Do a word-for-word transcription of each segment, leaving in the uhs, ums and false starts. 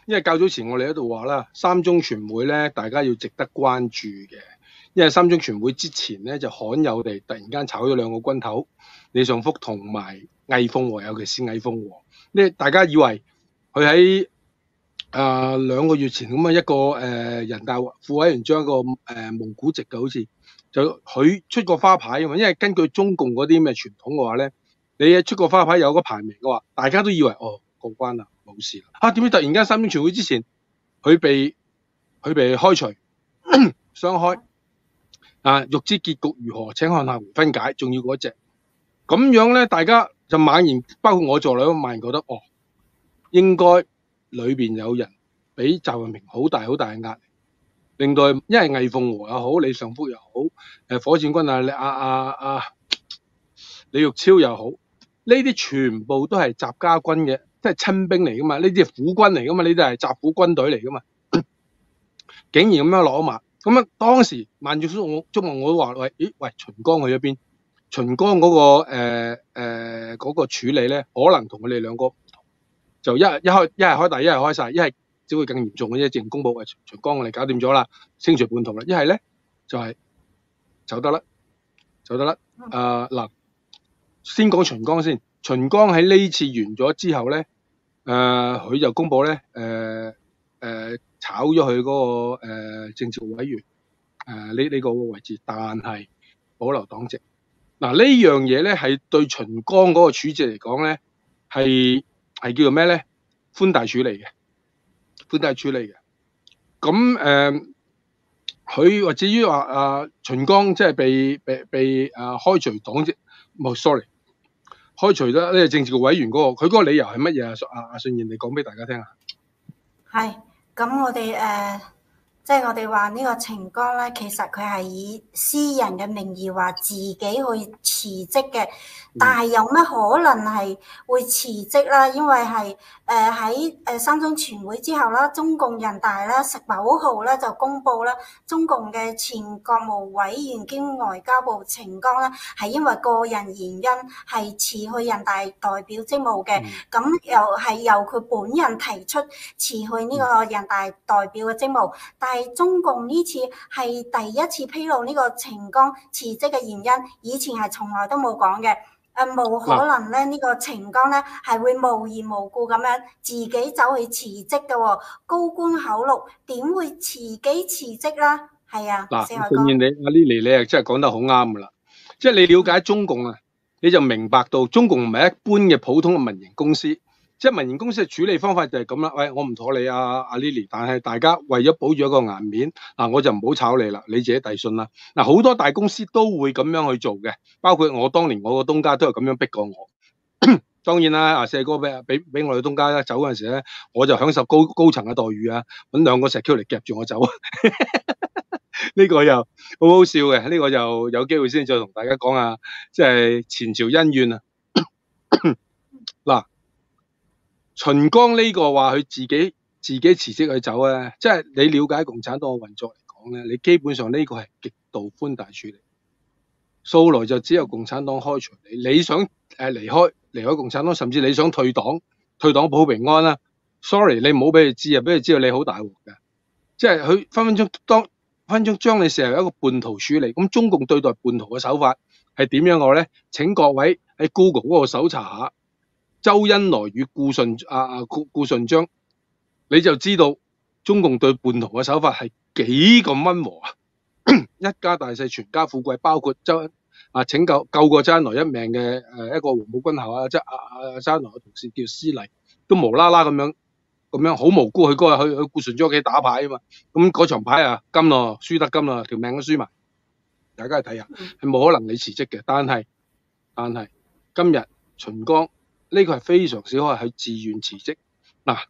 因為較早前我哋喺度話啦，三中全會咧，大家要值得關注嘅。因為三中全會之前咧就罕有地突然間炒咗兩個軍頭，李尚福同埋魏鳳和，尤其是魏鳳和。呢大家以為佢喺誒兩個月前咁啊一個誒、呃、人大副委員長一個誒、呃、蒙古籍嘅，好似就佢出個花牌啊嘛。因為根據中共嗰啲咩傳統嘅話咧，你出個花牌有個排名嘅話，大家都以為哦過關啦，冇事啦。啊點知突然間三中全會之前，佢被佢被開除雙開啊！欲知結局如何，請看下回分解。仲要嗰隻咁樣咧，大家就猛然，包括我在內都猛然覺得哦，應該裏邊有人俾習近平好大好大嘅壓力，令到因為魏鳳和又好，李尚福又好，誒火箭軍啊，阿阿阿李玉超又好，呢啲全部都係習家軍嘅，即係親兵嚟噶嘛，呢啲係虎軍嚟噶嘛，呢啲係習虎軍隊嚟噶嘛，竟然咁樣攞馬，咁啊當時萬眾矚目，中我都話喂，咦喂，秦剛去咗邊？秦剛嗰、那個誒誒嗰個處理咧，可能同佢哋兩個唔同，就一一開一係開大，一係開晒，一係只會更嚴重嘅啫。淨公佈喂，秦剛我哋搞掂咗啦，清除叛徒啦。一係咧就係、是、走得甩，走得甩。誒嗱、呃，先講秦剛先。秦剛喺呢次完咗之後咧，誒、呃、佢就公佈咧，誒、呃、誒、呃、炒咗佢嗰個誒、呃、政治委員誒呢呢個位置，但係保留黨籍。嗱、啊、呢樣嘢咧係對秦剛嗰個處置嚟講咧係係叫做咩咧？寬大處理嘅，寬大處理嘅。咁誒，佢、呃、或至於話啊秦剛即係被被被啊、呃、開除黨籍，冇、哦、sorry，開除咗呢個政治局委員嗰、那個，佢嗰個理由係乜嘢啊？阿阿信賢，你講俾大家聽下。 係，咁我哋誒。呃即係我哋話呢個秦剛咧，其實佢係以私人嘅名義話自己去辭職嘅，但係有乜可能係會辭職啦？因為係誒喺誒三中全會之後啦，中共人大啦十九號咧就公佈啦，中共嘅前國務委員兼外交部秦剛咧係因為個人原因係辭去人大代表職務嘅，咁、嗯、又係由佢本人提出辭去呢個人大代表嘅職務，但係中共呢次係第一次披露呢個秦剛辭職嘅原因，以前係從來都冇講嘅。誒冇可能咧，呢個秦剛咧係會無緣無故咁樣自己走去辭職嘅喎，高官厚祿點會自己辭職啦？係啊， 嗱，當然你阿 Lily 你係真係講得好啱噶啦，即係你了解中共啊，你就明白到中共唔係一般嘅普通嘅民營公司。即係民營公司嘅處理方法就係咁啦，喂，我唔妥你啊，阿 Lily， 但係大家為咗保住一個顏面，嗱我就唔好炒你啦，你自己遞信啦。嗱好多大公司都會咁樣去做嘅，包括我當年我個東家都係咁樣逼過我。當然啦，阿四哥俾俾俾我哋東家走嗰陣時咧，我就享受高高層嘅待遇啊，揾兩個石 Q 嚟夾住我走。呢個又好好笑嘅，呢、這個就有機會先再同大家講下，即係前朝恩怨啊。嗱。秦剛呢個話佢自己自己辭職去走咧，即係你了解共產黨嘅運作嚟講咧，你基本上呢個係極度寬大處理。素來就只有共產黨開除你，你想誒離開離開共產黨，甚至你想退黨退黨保平安啦。Sorry， 你唔好俾佢知啊，俾佢知道你好大鑊嘅，即係佢分分鐘當分分鐘將你視為一個叛徒處理。咁中共對待叛徒嘅手法係點樣嘅咧？請各位喺 Google 嗰個搜查下。周恩來與顧順啊啊顧顧順章，你就知道中共對叛徒嘅手法係幾咁溫和啊！一家大細全家富貴，包括周啊拯救救過周恩來一命嘅誒一個黃埔軍校啊，即係阿阿周恩來嘅同事叫施麗，都無啦啦咁樣咁樣好無辜去嗰日去去顧順章屋企打牌啊嘛，咁嗰場牌啊金咯，輸得金啦，條命都輸埋，大家去睇下，係冇可能你辭職嘅，但係但係今日秦剛。呢個係非常少可係自願辭職。嗱、啊，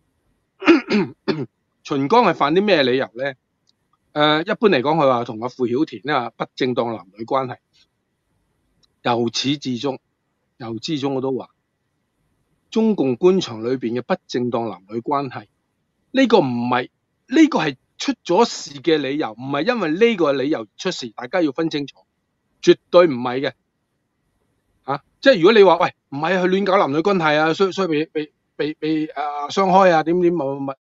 秦剛係犯啲咩理由咧？誒、呃，一般嚟講，佢話同阿傅曉田咧不正當男女關係，由始至終，由始至終我都話，中共官場裏邊嘅不正當男女關係，呢、這個唔係呢個係出咗事嘅理由，唔係因為呢個理由而出事，大家要分清楚，絕對唔係嘅。啊！即係如果你話喂唔係去亂搞男女關係啊，所以所以被被被被啊雙開啊點點乜乜乜，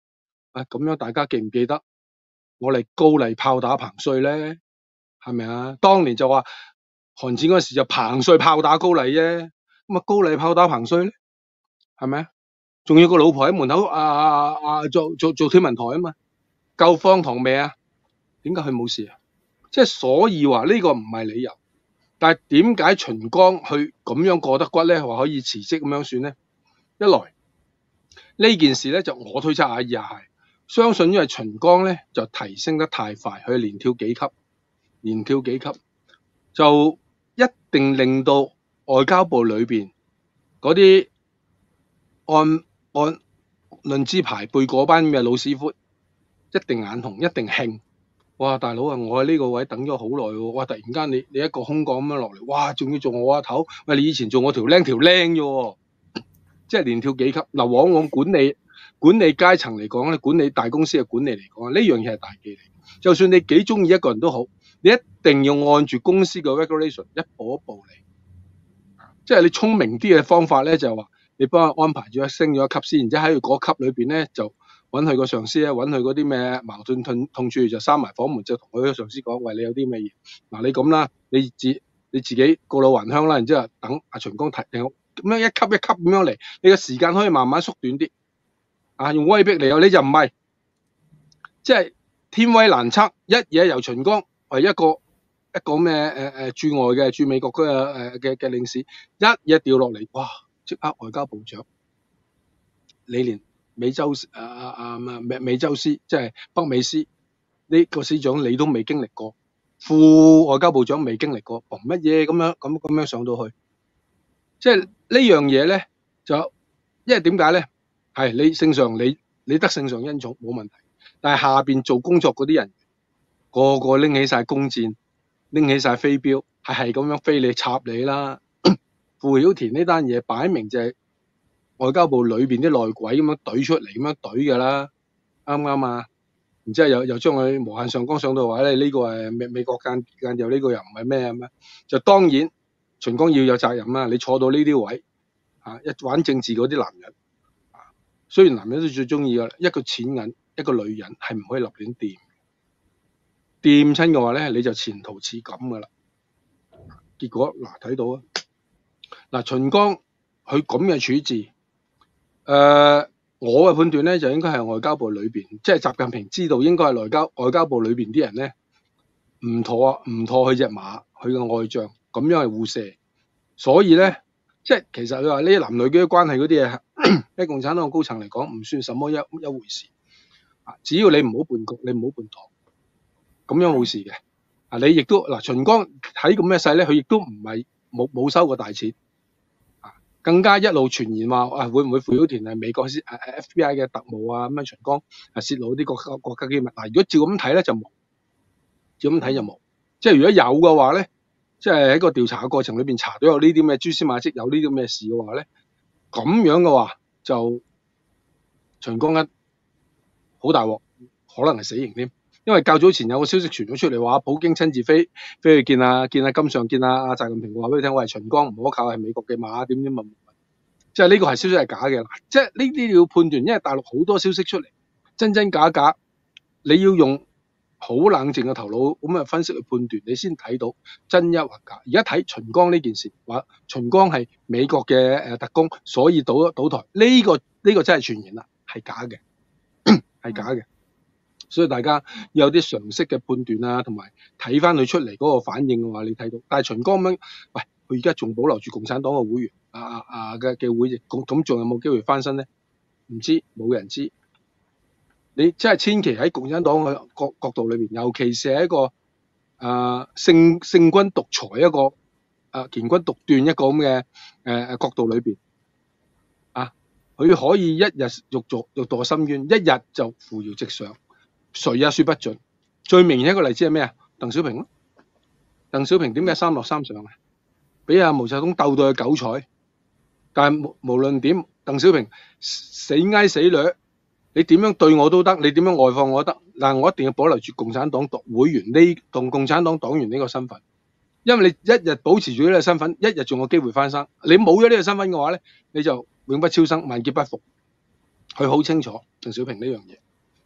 啊，咁樣大家記唔記得我哋高麗炮打彭帥咧？係咪啊？當年就話韓戰嗰時就彭帥炮打高麗啫，咁啊高麗炮打彭帥咧，係咪啊？仲要個老婆喺門口啊啊啊做做做天文台啊嘛，夠荒唐未啊？點解佢冇事啊？即係所以話呢個唔係理由，但係點解秦剛去咁樣過得骨咧？話可以辭職咁樣算咧？一來呢件事咧就我推測下，二係相信因為秦剛咧就提升得太快，佢連跳幾級，連跳幾級就一定令到外交部裏邊嗰啲按按論資排輩嗰班嘅老屎忽一定眼紅，一定興。哇！大佬啊，我喺呢個位等咗好耐喎，哇！突然間你你一個空降咁樣落嚟，哇！仲要做我阿頭，喂！你以前做我條僆條僆啫喎，即係連跳幾級嗱。往往管理管理階層嚟講咧，管理大公司嘅管理嚟講，呢樣嘢係大忌嚟。就算你幾中意一個人都好，你一定要按住公司嘅 regulation 一步一步嚟。即係你聰明啲嘅方法咧，就係話你幫佢安排咗升咗一級先，然之後喺嗰級裏邊咧就揾佢個上司咧，揾佢嗰啲咩矛盾痛痛處就閂埋房門，就同佢個上司講：喂，你有啲咩嘢？嗱，你咁啦，你自你自己告老還鄉啦，然之後等阿秦剛提定咁樣一級一級咁樣嚟，你嘅時間可以慢慢縮短啲。啊，用威逼嚟有你就唔係，即係天威難測，一嘢由秦剛為一個一個咩誒誒駐外嘅駐美國嘅誒嘅嘅領事，一嘢掉落嚟，哇！即刻外交部長，你連美洲啊啊啊美美洲司即係北美司呢個司長你都未經歷過，副外交部長未經歷過，憑乜嘢咁樣咁咁樣上到去？即係呢樣嘢咧，就因為點解咧？係你聖上你你得聖上恩寵冇問題，但係下邊做工作嗰啲人個個拎起晒弓箭，拎起晒飛鏢，係係咁樣飛你插你啦。傅曉田呢單嘢擺明就係外交部裏邊啲內鬼咁樣懟出嚟，咁樣懟㗎啦，啱唔啱啊？然之後又又將佢無限上綱上到話咧，呢個係美美國間間又呢個又唔係咩咁啊？就當然秦剛要有責任啦。你坐到呢啲位啊，一玩政治嗰啲男人啊，雖然男人都最中意㗎，一個錢銀一個女人係唔可以立亂掂，掂親嘅話咧你就前途似錦㗎啦。結果嗱睇到啊，嗱秦剛佢咁嘅處置，誒、呃、我嘅判斷咧就應該係外交部裏邊，即係習近平知道應該係外交外交部裏邊啲人咧唔妥啊，唔妥佢隻馬，佢嘅外將咁樣係互射，所以咧即係其實你話呢啲男女嘅關係嗰啲嘢，喺共產黨高層嚟講唔算什麼一一回事啊，只要你唔好叛局，你唔好叛黨，咁樣冇事嘅。啊！你亦都嗱，秦剛睇咁嘅勢咧，佢亦都唔係冇冇收過大錢，啊，更加一路傳言話啊，會唔會傅曉田係美國誒誒 F B I 嘅特務啊？咁樣秦剛啊泄露啲國家國家機密。嗱，如果照咁睇咧就冇，照咁睇就冇。即係如果有嘅話咧，即係喺個調查嘅過程裏邊查到有呢啲咩蛛絲馬跡，有呢啲咩事嘅話咧，咁樣嘅話就秦剛一好大鑊，可能係死刑添。因為較早前有個消息傳咗出嚟，話普京親自飛飛去見啊見啊金上見啊阿習近平，話俾你聽，我係秦剛唔可靠，係美國嘅馬，點點問，即係呢個係消息係假嘅。即係呢啲要判斷，因為大陸好多消息出嚟，真真假假，你要用好冷靜嘅頭腦咁啊分析去判斷，你先睇到真一或假。而家睇秦剛呢件事，話秦剛係美國嘅誒特工，所以倒倒台，呢個呢個真係傳言啦，係假嘅，係假嘅。所以大家要有啲常識嘅判斷啊，同埋睇翻佢出嚟嗰個反應嘅話，你睇到。但係秦剛咁樣，喂，佢而家仲保留住共產黨嘅會員啊啊啊嘅嘅會籍，咁仲有冇機會翻身咧？唔知，冇人知。你真係千祈喺共產黨嘅角角度裏邊，尤其是係一個啊聖聖君獨裁一個啊乾君獨斷一個咁嘅誒角度裏邊啊，佢可以一日欲墮欲墮深淵，一日就扶搖直上。誰也說不準。最明顯一個例子係咩啊？鄧小平咯。鄧小平點解三落三上啊？俾阿毛澤東鬥到去九彩。但係無無論點，鄧小平死挨死掠，你點樣對我都得，你點樣外放我都得。嗱，我一定要保留住共產黨黨會員呢，同共產黨黨員呢個身份。因為你一日保持住呢個身份，一日仲有機會翻生。你冇咗呢個身份嘅話咧，你就永不超生，萬劫不復。佢好清楚鄧小平呢樣嘢。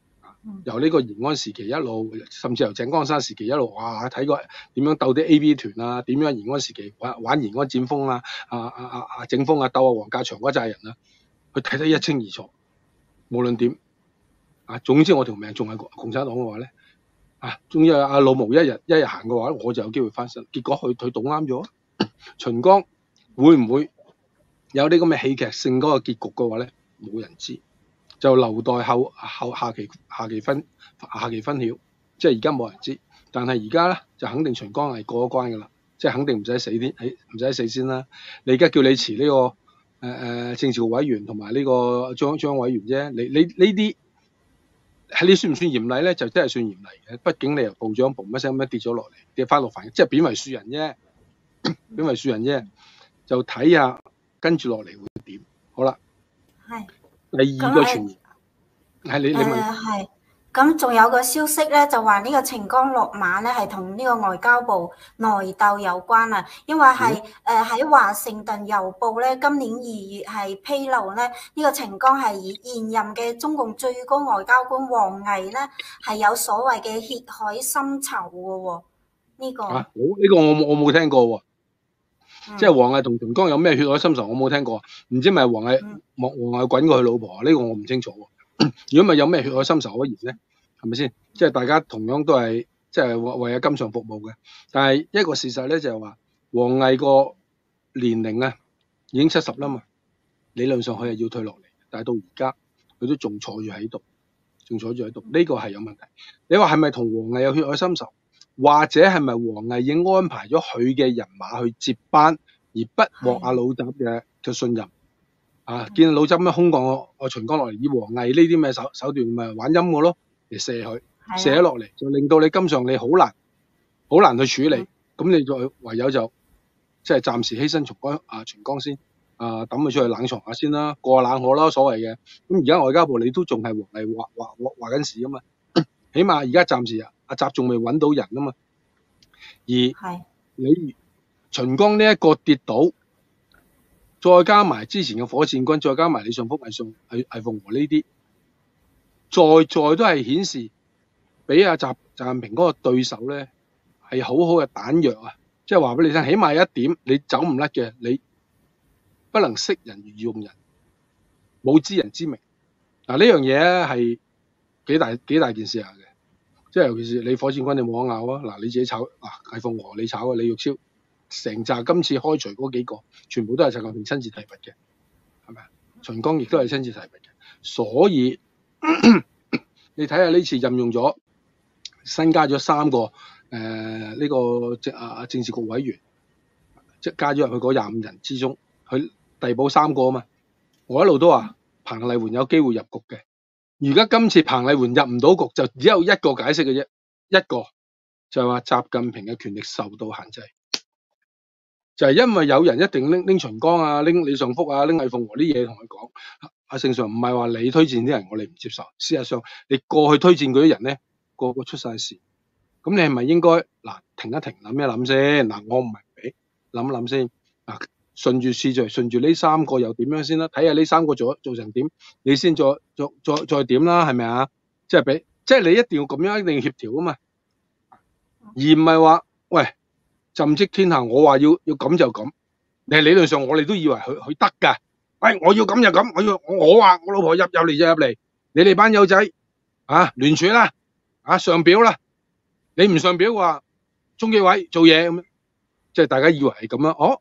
由呢個延安時期一路，甚至由井岡山時期一路，哇！睇過點樣鬥啲 A V 團啊，點樣延安時期玩玩延安戰風啊，啊啊啊啊整風啊，鬥啊黃家祥嗰扎人啊，佢睇得一清二楚。無論點啊，總之我條命仲係共產黨嘅話咧，啊，總之阿老毛一日一日行嘅話，我就有機會翻身。結果佢佢賭啱咗，秦剛會唔會有啲咁嘅戲劇性嗰個結局嘅話咧，冇人知。就留待後後下期下期分下期分曉，即係而家冇人知，但係而家咧就肯定秦剛係過咗關㗎啦，即係肯定唔使死啲，喺唔使死先啦。你而家叫你辭呢、這個誒誒、呃、政治局委員同埋呢個張張委員啫，你你呢啲係你算唔算嚴厲咧？就真係算嚴厲嘅，畢竟你由部長嘣一聲咁樣跌咗落嚟，跌翻落凡，即係貶為庶人啫，貶為庶人啫，就睇下跟住落嚟會點。好啦， 係。 第二個傳言係你你問。 誒係，咁仲有個消息咧，就話呢個秦剛落馬咧係同呢個外交部內鬥有關啊，因為係誒喺華盛頓郵報咧今年二月係披露咧，呢、這個秦剛係以現任嘅中共最高外交官王毅咧係有所謂嘅血海深仇嘅喎，呢、這個。啊， 呢、這個我我冇聽過喎。即係王毅同秦剛有咩血海深仇，我冇聽過，唔知咪王毅王王毅滾過佢老婆啊？呢、這個我唔清楚。如果咪有咩血海深仇可言咧，係咪先？即係大家同樣都係即係為為阿金上服務嘅，但係一個事實咧就係話，王毅個年齡啊已經七十啦嘛，理論上佢係要退落嚟，但係到而家佢都仲坐住喺度，仲坐住喺度，呢、這個係有問題。你話係咪同王毅有血海深仇？或者係咪王毅已經安排咗佢嘅人馬去接班，而不獲阿老習嘅嘅信任？啊，見老習咩空降我我秦剛落嚟，以王毅呢啲咩手手段咪玩陰我咯，嚟射佢，射咗落嚟就令到你金上你好難好難去處理，咁、嗯、你就唯有就即係暫時犧牲秦剛啊秦剛先，啊抌佢出去冷藏下先啦，過冷河啦所謂嘅。咁而家外交部你都仲係王毅話話話話緊事啊嘛，起碼而家暫時啊。阿習仲未揾到人啊嘛，而你秦剛呢一個跌倒，再加埋之前嘅火箭軍，再加埋李尚福、魏宋、魏魏鳳和呢啲，在在都係顯示俾阿習習近平嗰個對手咧係好好嘅彈藥啊！即係話俾你聽，起碼有一點你走唔甩嘅，你不能識人如用人，冇知人之明。嗱、啊、呢樣嘢係幾大幾大件事嚟嘅。即係尤其是你火箭軍你冇得拗啊！嗱，你自己炒嗱魏鳳和你炒啊，李玉超成紮今次開除嗰幾個，全部都係習近平親自提拔嘅，係咪啊？秦剛亦都係親自提拔嘅，所以咳咳你睇下呢次任用咗新加咗三個誒呢、呃這個政啊政治局委員，即係加咗入去嗰廿五人之中，佢遞補三個啊嘛。我一路都話彭麗媛有機會入局嘅。而家今次彭麗媛入唔到局，就只有一個解釋嘅啫，一個就係話習近平嘅權力受到限制，就係、是、因為有人一定拎拎秦剛啊、拎李尚福啊、拎魏鳳和啲嘢同佢講，阿聖上唔係話你推薦啲人，我哋唔接受。事實上，你過去推薦嗰啲人咧，個個出晒事，咁你係咪應該嗱停一停，諗一諗先？嗱，我唔係俾諗一諗先嗱。順住次序，順住呢三個又點樣先啦？睇下呢三個做做成點，你先再再再再點啦，係咪啊？即係俾，即係你一定要咁樣，一定要協調啊嘛，而唔係話喂朕即天下，我話要要咁就咁。你係理論上我哋都以為佢佢得㗎，喂，我要咁就咁，我要我話我老婆入入嚟就入嚟，你哋班友仔啊聯署啦，啊上表啦，你唔上表嘅話，中紀委做嘢咁樣，即係大家以為係咁樣，哦。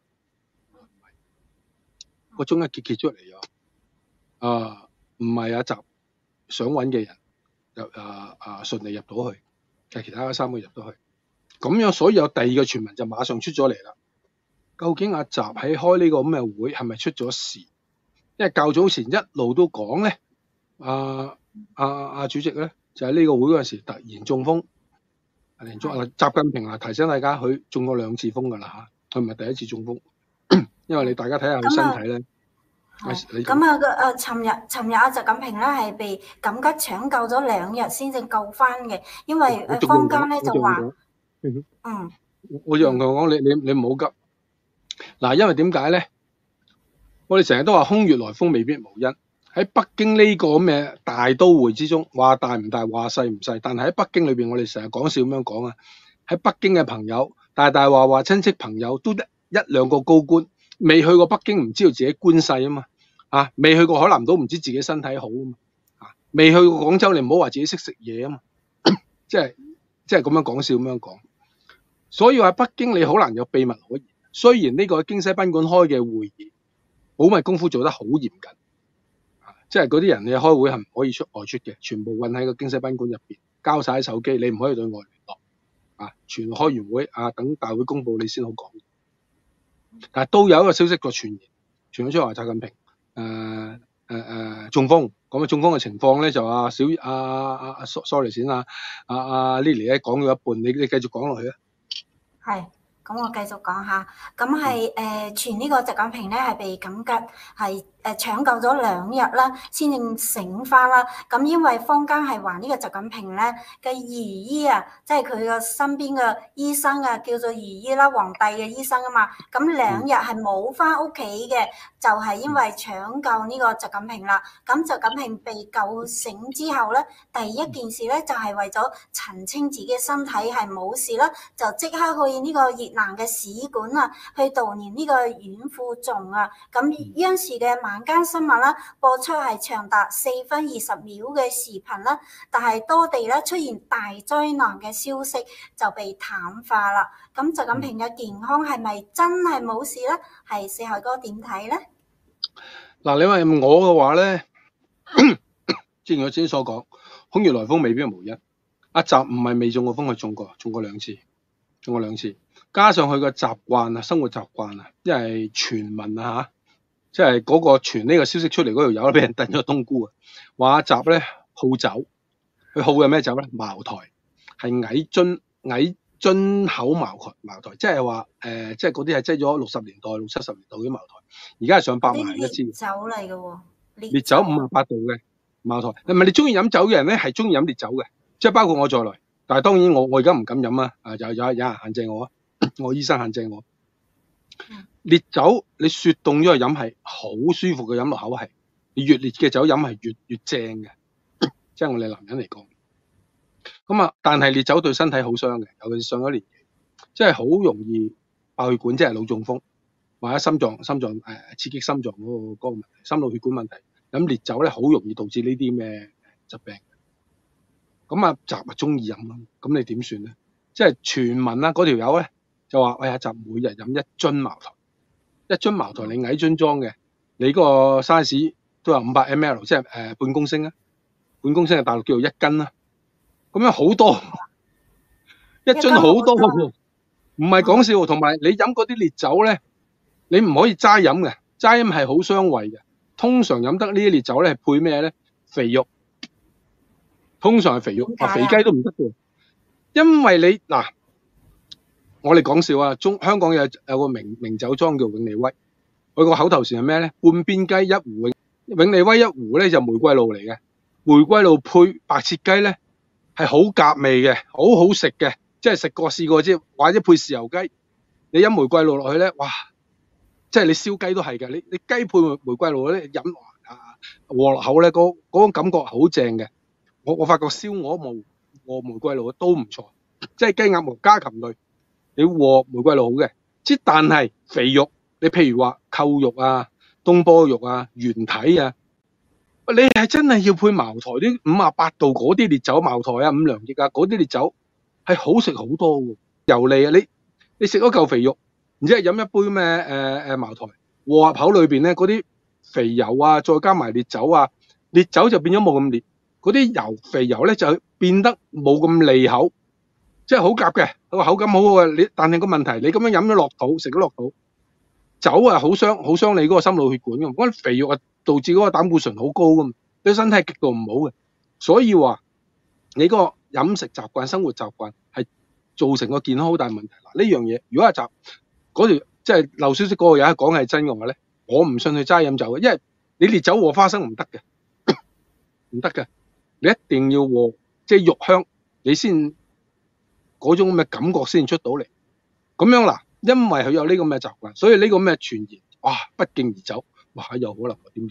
個中一揭揭出嚟咗，啊唔係阿習想揾嘅人，就啊啊順利入到去，係其他嗰三個入到去，咁樣所以有第二個傳聞就馬上出咗嚟啦。究竟阿習喺開呢個咁嘅會係咪出咗事？因為較早前一路都講咧，啊啊啊主席咧就喺呢個會嗰陣時突然中風，突然中啊習近平啊提醒大家，佢中過兩次風㗎啦嚇，佢唔係第一次中風。因為你大家睇下佢身體咧， 咁啊個誒，尋日尋日阿習近平咧係被緊急搶救咗兩日先至救翻嘅，因為誒坊間咧就話，嗯， 我就同佢講，你你你唔好急，嗱，因為點解咧？我哋成日都話空穴來風未必無因， 喺北京呢個咁嘅大都會之中，話大唔大，話細唔細，但係喺北京裏邊，我哋成日講笑咁樣講啊。喺北京嘅朋友，大大話話親戚朋友都得一兩個高官，未去過北京唔知道自己官勢啊嘛，啊，未去過海南島唔知自己身體好啊嘛，啊，未去過廣州你唔好話自己識食嘢啊嘛，即係即係咁樣講笑咁樣講。所以話北京你好難有秘密可言。雖然呢個京西賓館開嘅會議，保密功夫做得好嚴謹。即係嗰啲人你開會係唔可以出外出嘅，全部韞喺個京西賓館入邊，交晒手機，你唔可以對外聯絡。啊，全開完會啊，等大會公佈你先好講。但係都有一個消息個傳言，傳咗出嚟話習近平誒誒誒中風，咁啊中風嘅情況咧就阿小阿阿阿 sorry 先啊，阿阿 Lily 咧講咗一半，你你繼續講落去啊。 係。咁我繼續講下，咁係誒傳呢個習近平咧係被緊急係誒搶救咗兩日啦，先至醒翻啦。咁因為坊間係話呢個習近平咧嘅姨姨啊，即係佢個身邊嘅醫生啊，叫做姨姨啦，皇帝嘅醫生啊嘛。咁兩日係冇翻屋企嘅，就係因為搶救呢個習近平啦。咁習近平被救醒之後咧，第一件事咧就係為咗澄清自己身體係冇事啦，就即刻去呢個越南嘅使館啊，去悼念呢個阮富仲啊。咁央視嘅晚間新聞啦，播出係長達四分二十秒嘅視頻啦，但係多地咧出現大災難嘅消息就被淡化啦。咁習近平嘅健康係咪真係冇事咧？係四海哥點睇咧？ 嗱，你問我嘅話咧，正如我之前所講，空穴來風未必係無因。阿習唔係未中過風，佢中過，中過兩次，中過兩次。加上佢個習慣啊，生活習慣啊，因為傳聞啊嚇，即係嗰個傳呢個消息出嚟嗰條友俾人燉咗冬菇啊，話阿習咧好酒，佢好嘅咩酒咧？茅台，係矮樽矮樽口茅台，茅台即係話誒，即係嗰啲係擠咗六十年代、六七十年代嘅茅台，而家係上百萬一支。 烈酒嚟嘅喎， 烈酒五十八度嘅茅台，係咪你中意飲酒嘅人咧係中意飲烈酒嘅，即係包括我在內。但係當然我我而家唔敢飲啊，啊有有有人限制我啊。我醫生限制我，烈酒你雪凍咗去飲係好舒服嘅，飲落口係，你越烈嘅酒飲係越越正嘅，即係我哋男人嚟講。咁啊，但係烈酒對身體好傷嘅，尤其是上咗年紀，即係好容易爆血管，即係腦中風，或者心臟心臟誒、呃、刺激心臟嗰、那個嗰、那個問題，心腦血管問題。飲烈酒咧好容易導致呢啲咩疾病。咁啊，習啊中意飲咯，咁你點算咧？即係傳聞啦，嗰條友咧。就話喂，阿習每日飲一樽茅台，一樽茅台你矮樽裝嘅，你嗰個 size 都有五百 ml， 即係誒、呃、半公升啊，半公升係大陸叫做一斤啦，咁樣好多，一樽好多喎，唔係講笑。同埋你飲嗰啲烈酒咧，你唔可以齋飲嘅，齋飲係好傷胃嘅。通常飲得呢啲烈酒咧係配咩咧？肥肉，通常係肥肉，啊肥雞都唔得嘅，因為你嗱。我哋講笑啊，中香港有有個名名酒莊叫永利威，佢個口頭禪係咩咧？半邊雞一壺永永利威一壺咧就玫瑰露嚟嘅，玫瑰露配白切雞咧係好夾味嘅，好好食嘅，即係食過試過啫，或者配豉油雞，你飲玫瑰露落去咧，哇！即係你燒雞都係嘅，你你雞配玫瑰露咧飲啊和落口咧，嗰嗰種感覺好正嘅。我我發覺燒鵝冇和玫瑰露都唔錯，即係雞鴨鵝家禽類。你和玫瑰露好嘅，即但係肥肉，你譬如話扣肉啊、東坡肉啊、原體啊，你係真係要配茅台啲五啊八度嗰啲烈酒，茅台啊、五糧液啊嗰啲烈酒係好食好多喎，油膩啊！你你食咗嚿肥肉，然之後飲一杯咩誒誒茅台，和入口裏邊咧嗰啲肥油啊，再加埋烈酒啊，烈酒就變咗冇咁烈，嗰啲油肥油咧就變得冇咁膩口。即係好夾嘅，個口感好好嘅。你但係個問題，你咁樣飲咗落肚，食咗落肚，酒啊好傷，好傷你嗰個心腦血管嘅。嗰啲肥肉啊，導致嗰個膽固醇好高噶嘛，對身體極度唔好嘅。所以話你嗰個飲食習慣、生活習慣係造成個健康好大問題。嗱，呢樣嘢，如果係習嗰條即係漏消息嗰個人講係真嘅話咧，我唔信佢齋飲酒嘅，因為你烈酒和花生唔得嘅，唔得嘅，你一定要和即係肉香，你先。嗰種咁嘅感覺先出到嚟，咁樣嗱，因為佢有呢個咁嘅習慣，所以呢個咁嘅傳言，哇，不脛而走，哇，有可能點點，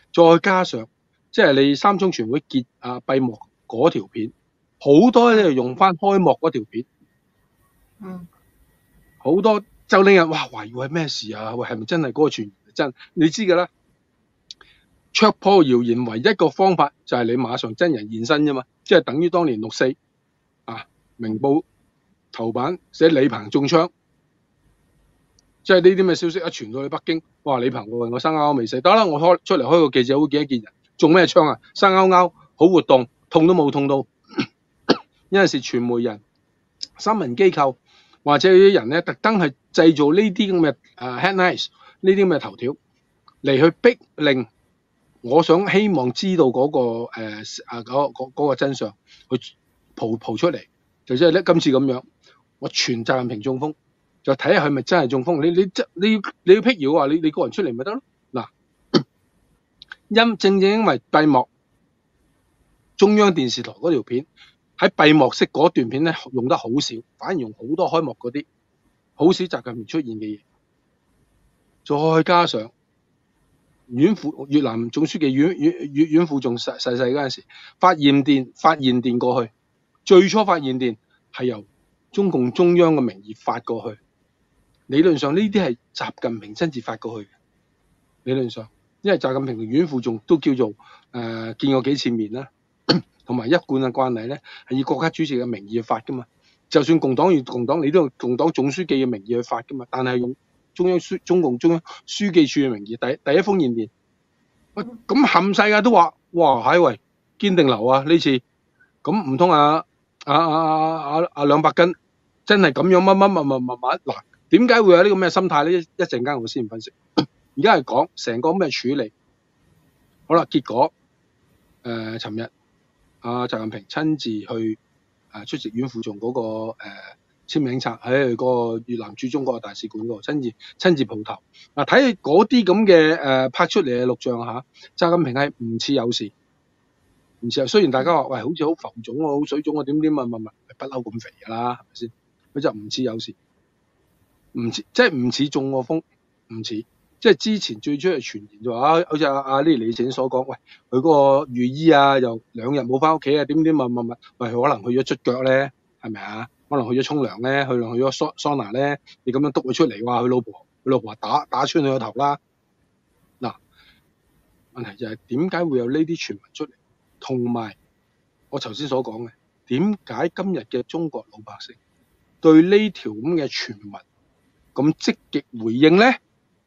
再加上即係你三中全會結啊閉幕嗰條片，好多咧就用翻開幕嗰條片， 嗯好多就令人哇懷疑係咩事啊？喂，係咪真係嗰個傳言係真？你知㗎啦，戳破謠言唯一個方法就係你馬上真人現身啫嘛，即係等於當年六四啊，明報頭版寫李鵬中槍。即係呢啲咁嘅消息一傳到去北京，哇！李鵬話我生勾勾未死，得啦，我開出嚟開個記者會見一見人，中咩槍啊？生勾勾，好活動，痛都冇痛到。有陣時傳媒人、新聞機構或者有啲人咧，特登係製造呢啲咁嘅誒 headlines 呢啲咁嘅頭條嚟去逼令我想希望知道嗰、個誒啊嗰嗰嗰個真相去蒲蒲出嚟，就即係咧今次咁樣，我傳習近平中風。就睇下係咪真係中風，你你即你要你要辟謠話，你你個人出嚟咪得咯。嗱，因正正因為閉幕中央電視台嗰條片喺閉幕式嗰段片咧用得好少，反而用好多開幕嗰啲好少習近平出現嘅嘢，再加上阮富越南總書記阮阮阮阮富仲逝世嗰陣時發唁電發唁電過去，最初發唁電係由中共中央嘅名義發過去。理論上呢啲係習近平親自發過去嘅，理論上，因為習近平同阮富仲都叫做誒、呃、見過幾次面啦，同埋一貫嘅慣例咧係以國家主席嘅名義去發噶嘛。就算共黨與共黨，你都用共黨總書記嘅名義去發噶嘛，但係用中央書中共中央書記處嘅名義第第一封唁電，喂咁冚世界都話哇係喂堅定流啊呢次，咁唔通啊啊啊啊啊兩百斤真係咁樣乜乜乜乜乜乜嗱？點解會有呢個咩心態咧？一一陣間我先分析。而家係講成個咩處理。好啦，結果誒，尋日阿習近平親自去誒出席阮富仲嗰個誒簽名冊喺佢個越南駐中國大使館嗰度，親自親自抱頭。嗱，睇嗰啲咁嘅誒拍出嚟嘅錄像嚇，習近平係唔似有事，唔似有。雖然大家話喂好似好浮腫喎，好水腫啊，點點乜乜乜，不嬲咁肥㗎啦，係咪先？佢就唔似有事。唔似，即係唔似中過風，唔似，即係之前最初嘅傳言就話啊，好似阿阿呢李正所講，喂，佢嗰個御醫啊，又兩日冇翻屋企啊，點點乜乜乜，喂，佢可能去咗捽腳咧，係咪啊？可能去咗沖涼咧，可能去咗桑桑拿咧，你咁樣督佢出嚟，話佢老婆，佢老婆話打打穿佢個頭啦。嗱，問題就係點解會有呢啲傳聞出嚟？同埋我頭先所講嘅，點解今日嘅中國老百姓對呢條咁嘅傳聞咁積極回應咧？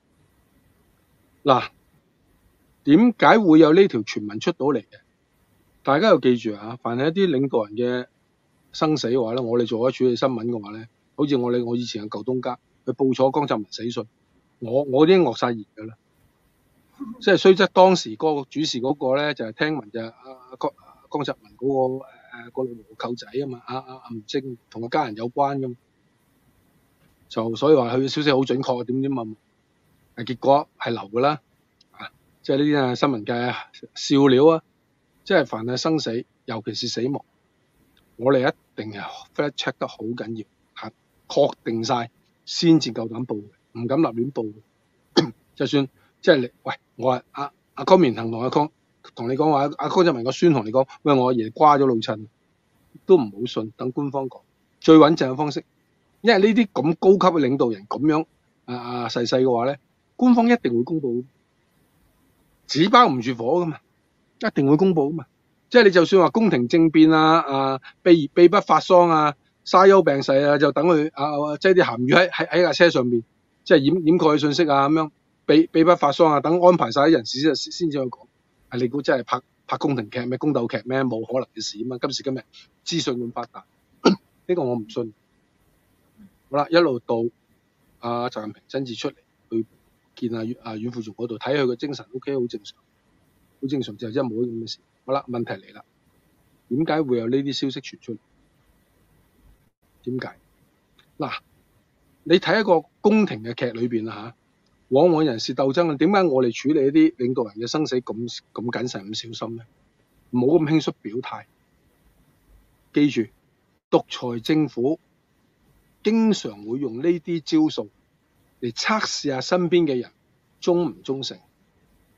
嗱，點解會有呢條傳聞出到嚟嘅？大家要記住啊，凡係一啲領導人嘅生死嘅話咧，我哋做咗處理新聞嘅話咧，好似我哋我以前嘅舊東家，佢報錯江澤民死訊，我我已經惡晒言㗎啦。即係雖則當時嗰個主事嗰個咧，就係、是、聽聞就係阿阿江江澤民嗰、那個誒、呃那個老婆舅仔啊嘛，阿阿阿吳征同個家人有關㗎嘛。就所以話佢嘅消息好準確，點點問，誒結果係流㗎啦，啊，即係呢啲啊新聞界笑料啊，即係凡係生死，尤其是死亡，我哋一定係 fact check 得好緊要，嚇確定晒先至夠膽報嘅，唔敢立亂報嘅。就算即係你，喂，我話阿阿江綿騰同阿江同你講話，阿江澤民個孫同你講，喂，我阿爺瓜咗老襯，都唔好信，等官方講，最穩陣嘅方式。因為呢啲咁高級嘅領導人咁樣啊啊逝世嘅話咧，官方一定會公佈，紙包唔住火噶嘛，一定會公佈噶嘛。即係你就算話宮廷政變啊、啊秘秘不發喪啊、沙丘病逝啊，就等佢啊即係啲鹹魚喺喺喺架車上邊，即係掩掩蓋信息啊咁樣，秘秘不發喪啊，等安排晒啲人士先先至去講。係你估真係拍拍宮廷劇咩、宮鬥劇咩？冇可能嘅事啊嘛！今時今日資訊咁發達，呢個我唔信。好啦，一路到阿習近平親自出嚟去見阿阿阮富仲嗰度，睇佢個精神 O K， 好正常，好正常就真係冇咁嘅事。好啦，問題嚟啦，點解會有呢啲消息傳出嚟？點解？嗱，你睇一個宮廷嘅劇裏邊啊嚇，往往人事鬥爭啊，點解我哋處理一啲領導人嘅生死咁咁謹慎咁小心咧？唔好咁輕率表態。記住，獨裁政府經常會用呢啲招數嚟測試下身邊嘅人忠唔忠誠。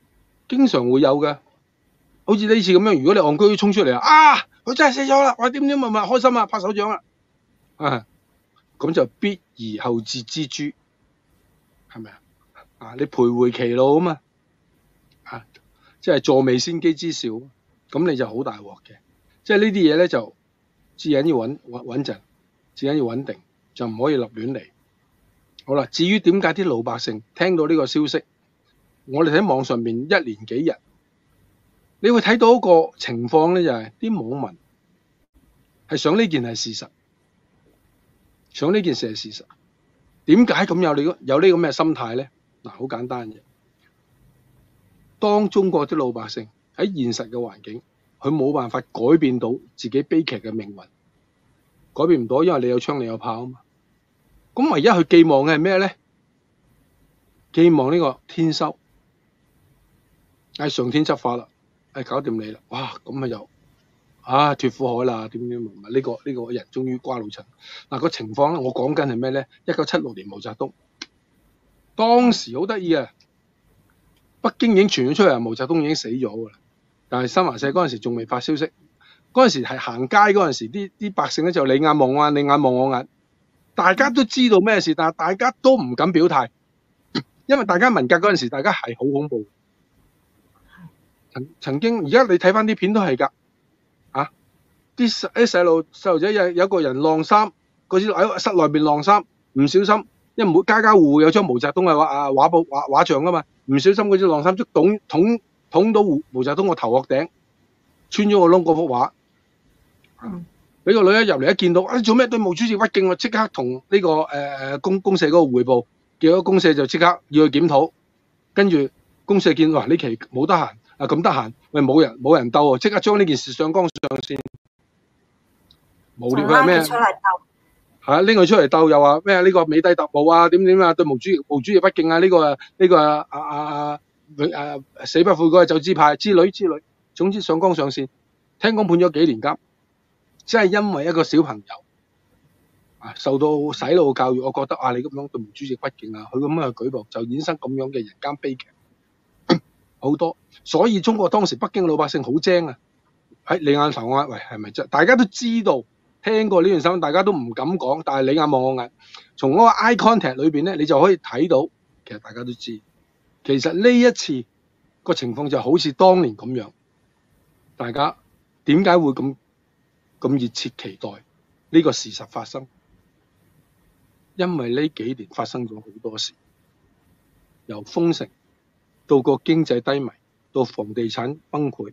經常會有嘅。好似呢次咁樣，如果你戇居衝出嚟啊，佢真係死咗啦，話點點咪咪開心啊，拍手掌啦，啊，咁就必而後自知之，係咪啊？啊，你徘徊其路啊嘛，啊，即係坐味先機之兆，咁你就好大鑊嘅。即係呢啲嘢咧就至緊要穩穩穩陣，至緊要穩定，就唔可以立亂嚟。好啦，至於點解啲老百姓聽到呢個消息，我哋喺網上面一連幾日，你會睇到一個情況咧，就係、是、啲網民係想呢件係事實，想呢件事係事實。點解咁有你有呢個咩心態咧？嗱，好簡單嘅。當中國啲老百姓喺現實嘅環境，佢冇辦法改變到自己悲劇嘅命運，改變唔到，因為你有槍你有炮啊嘛。咁唯一佢寄望嘅係咩咧？寄望呢個天收，係上天執法啦，係搞掂你啦。哇，咁咪又啊脫苦海啦，點點唔係呢個呢個人終於瓜老襯。嗱，個情況咧，我講緊係咩咧？一九七六年毛澤東當時好得意啊，北京已經傳咗出嚟，毛澤東已經死咗噶啦。但係新華社嗰陣時仲未發消息，嗰陣時係行街嗰陣時，啲啲百姓咧就你眼望我眼，你眼望我眼，大家都知道咩事，但係大家都唔敢表態，因為大家文革嗰陣時，大家係好恐怖。曾曾經，而家你睇翻啲片都係㗎，啊，啲啲細路細路仔有有個人晾衫，嗰啲喺室內邊晾衫，唔小心，因為每家家戶戶有張毛澤東嘅畫啊畫布畫畫像㗎嘛，唔小心嗰啲晾衫都捅捅捅到毛澤東個頭殼頂，穿咗個窿嗰幅畫。嗯，俾個女一入嚟一見到，啊做咩對毛主席屈敬？我即刻同呢、這個誒誒、呃、公公社嗰個匯報，結果公社就即刻要去檢討，跟住公社見哇呢期冇得閒，啊咁得閒，喂冇人冇人鬥喎，即刻將呢件事上綱上線，冇呢個係咩？係啊，拎佢出嚟鬥，又話咩呢個美帝特務啊，點點啊，對毛主席毛主席不敬啊，呢、這個呢、這個啊啊啊永啊死不悔改走資派之類之類，總之上綱上線，聽講判咗幾年監。即係因為一個小朋友啊受到洗腦教育，我覺得啊你咁樣對毛主席不敬啊，佢咁樣去舉報就衍生咁樣嘅人間悲劇好多，所以中國當時北京老百姓好精啊，喺你眼頭我眼，喂係咪真？大家都知道聽過呢段新聞，大家都唔敢講，但係你眼望我眼，從嗰個 eye contact 裏邊咧，你就可以睇到，其實大家都知，其實呢一次個情況就好似當年咁樣，大家點解會咁？咁熱切期待呢個事實發生，因為呢幾年發生咗好多事，由封城到個經濟低迷，到房地產崩潰，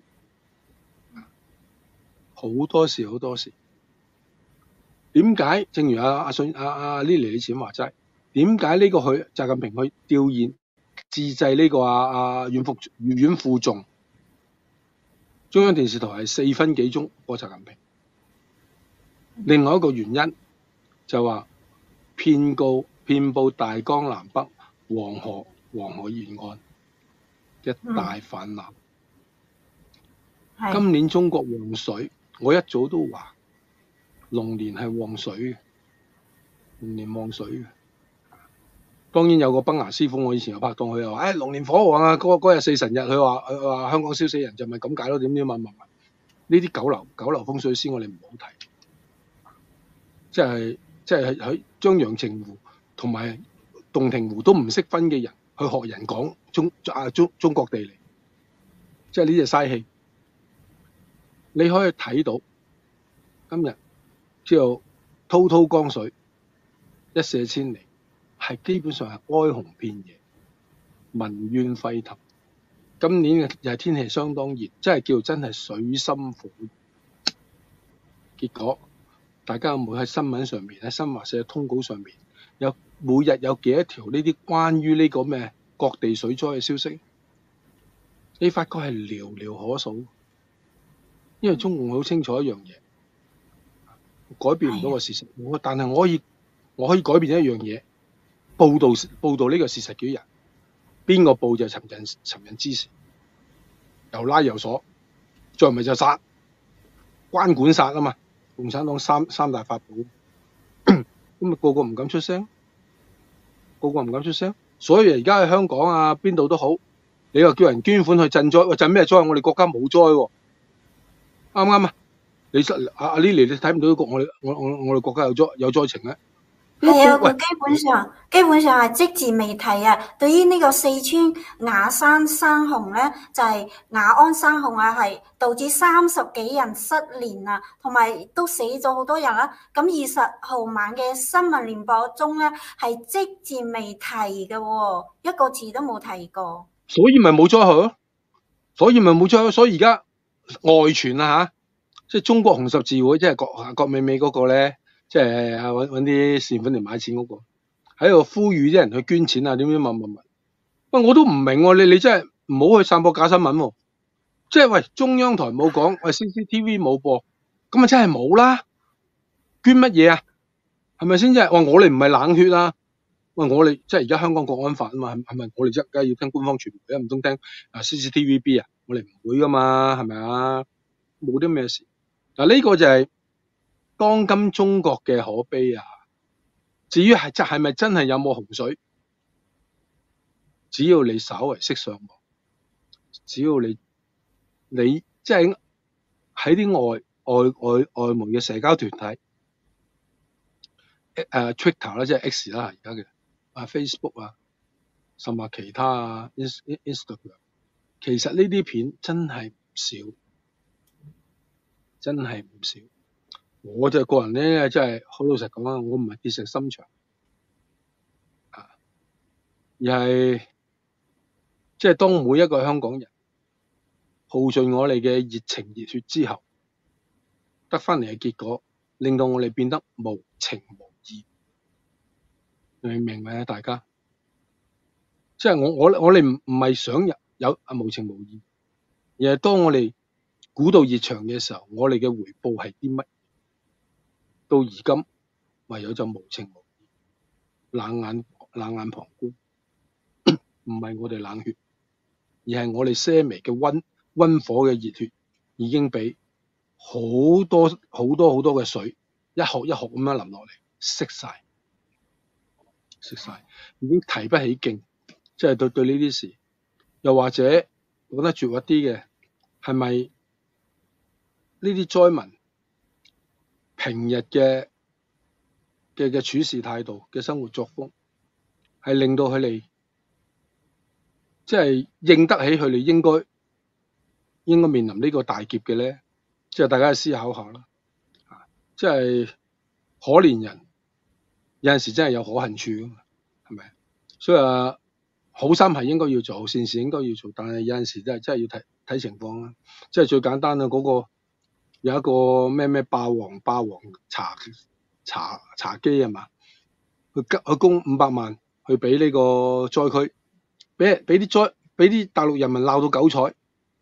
好多事好多事。點解？正如阿阿信阿阿 Lily 你前話齋，點解呢個去習近平去吊唁致祭呢個阿阿阮富阮富仲？中央電視台係四分幾鐘播習近平。另外一個原因就話遍告遍佈大江南北、黃河黃河沿岸一大泛濫。嗯、今年中國旺水，我一早都話龍年係旺水嘅，龍年旺水嘅。當然有個崩牙師傅，我以前有拍檔，佢又話：，誒、哎、龍年火旺啊！嗰嗰日四神日，佢話佢話香港燒死人就咪咁解咯？點點問問問？呢啲九流九流風水師，我哋唔好睇。即係即係喺將陽澄湖同埋洞庭湖都唔識分嘅人去學人講中啊中中國地理，即係呢隻嘥氣。你可以睇到今日之後滔滔江水一瀉千里，係基本上係哀鴻遍野，民怨沸騰。今年嘅又係天氣相當熱，即係叫真係水深火熱。結果大家有冇喺新聞上面喺新華社通稿上面有每日有幾多條呢啲關於呢個咩各地水災嘅消息？你發覺係寥寥可數，因為中共好清楚一樣嘢，改變唔到個事實。我但係我可以我可以改變一樣嘢，報導報導呢個事實嘅人，邊個報就尋人尋人之事，又拉又鎖，再唔係就殺，關管殺啊嘛！共產黨三三大法寶，咁咪個個唔敢出聲，個個唔敢出聲，所以而家喺香港啊，邊度都好， 你又叫人捐款去賑災，喂，賑咩災？我哋國家冇災喎，啱唔啱啊？你阿阿 Lily，你睇唔到個我哋我我我哋國家有災有災情咧？ 係啊， 喂佢基本上基本上係隻字未提啊。對於呢個四川雅山山洪咧，就係、是、雅安山洪啊，係導致三十幾人失聯啊，同埋都死咗好多人啦。咁二十號晚嘅新聞聯播中咧，係隻字未提嘅喎，一個字都冇提過。 所以咪冇災害咯，所以咪冇災害。所以而家外傳啊嚇，即係中國紅十字會，即係郭郭美美嗰個咧。即係啊揾揾啲善款嚟買錢嗰、那個，喺度呼籲啲人去捐錢啊，點點乜乜乜。喂，我都唔明喎、啊，你你真係唔好去散播假新聞喎、啊。即係喂，中央台冇講，喂 C C T V 冇播，咁啊真係冇啦。捐乜嘢啊？係咪先？即係話我哋唔係冷血啊。喂，我哋即係而家香港國安法啊嘛，係係咪我哋即係梗係要聽官方傳媒，唔通聽啊 C C T V B 啊？我哋唔會噶嘛，係咪啊？冇啲咩事。嗱、啊、呢、這個就係、是。當今中國嘅可悲啊！至於係即係咪真係有冇洪水？只要你稍為識上網，只要你你即係喺啲外外外外媒嘅社交團體，誒、uh, Twitter 啦，即係 X 啦，而家嘅啊 Facebook 啊，甚至其他啊 Instagram， 其實呢啲片真係唔少，真係唔少。我就個人咧，真係好老實講啦，我唔係鐵石心腸啊，而係即係當每一個香港人耗盡我哋嘅熱情熱血之後，得翻嚟嘅結果，令到我哋變得無情無義，明唔明啊？大家，即係我我我哋唔唔係想有有啊無情無義，而係當我哋估到熱場嘅時候，我哋嘅回報係啲乜？到而今，唯有就無情無義，冷眼冷眼旁觀，唔係我哋冷血，而係我哋些微嘅溫溫火嘅熱血，已經俾好多好多好多嘅水一殼一殼咁樣淋落嚟，熄晒，熄晒，已經提不起勁。即係對對呢啲事，又或者講得絕核啲嘅，係咪呢啲災民平日嘅嘅嘅處事態度嘅生活作風，係令到佢哋即係應得起佢哋應該應該面臨呢個大劫嘅咧？即係大家去思考下啦。啊，即係可憐人有陣時真係有可恨處噶嘛，係咪？所以啊，好心係應該要做，善事應該要做，但係有陣時真係真係要睇睇情況啦。即係最簡單嘅嗰個。有一個咩咩霸王霸王茶茶茶機係嘛？佢急佢供五百萬去俾呢個災區，俾俾啲災俾啲大陸人民鬧到九彩，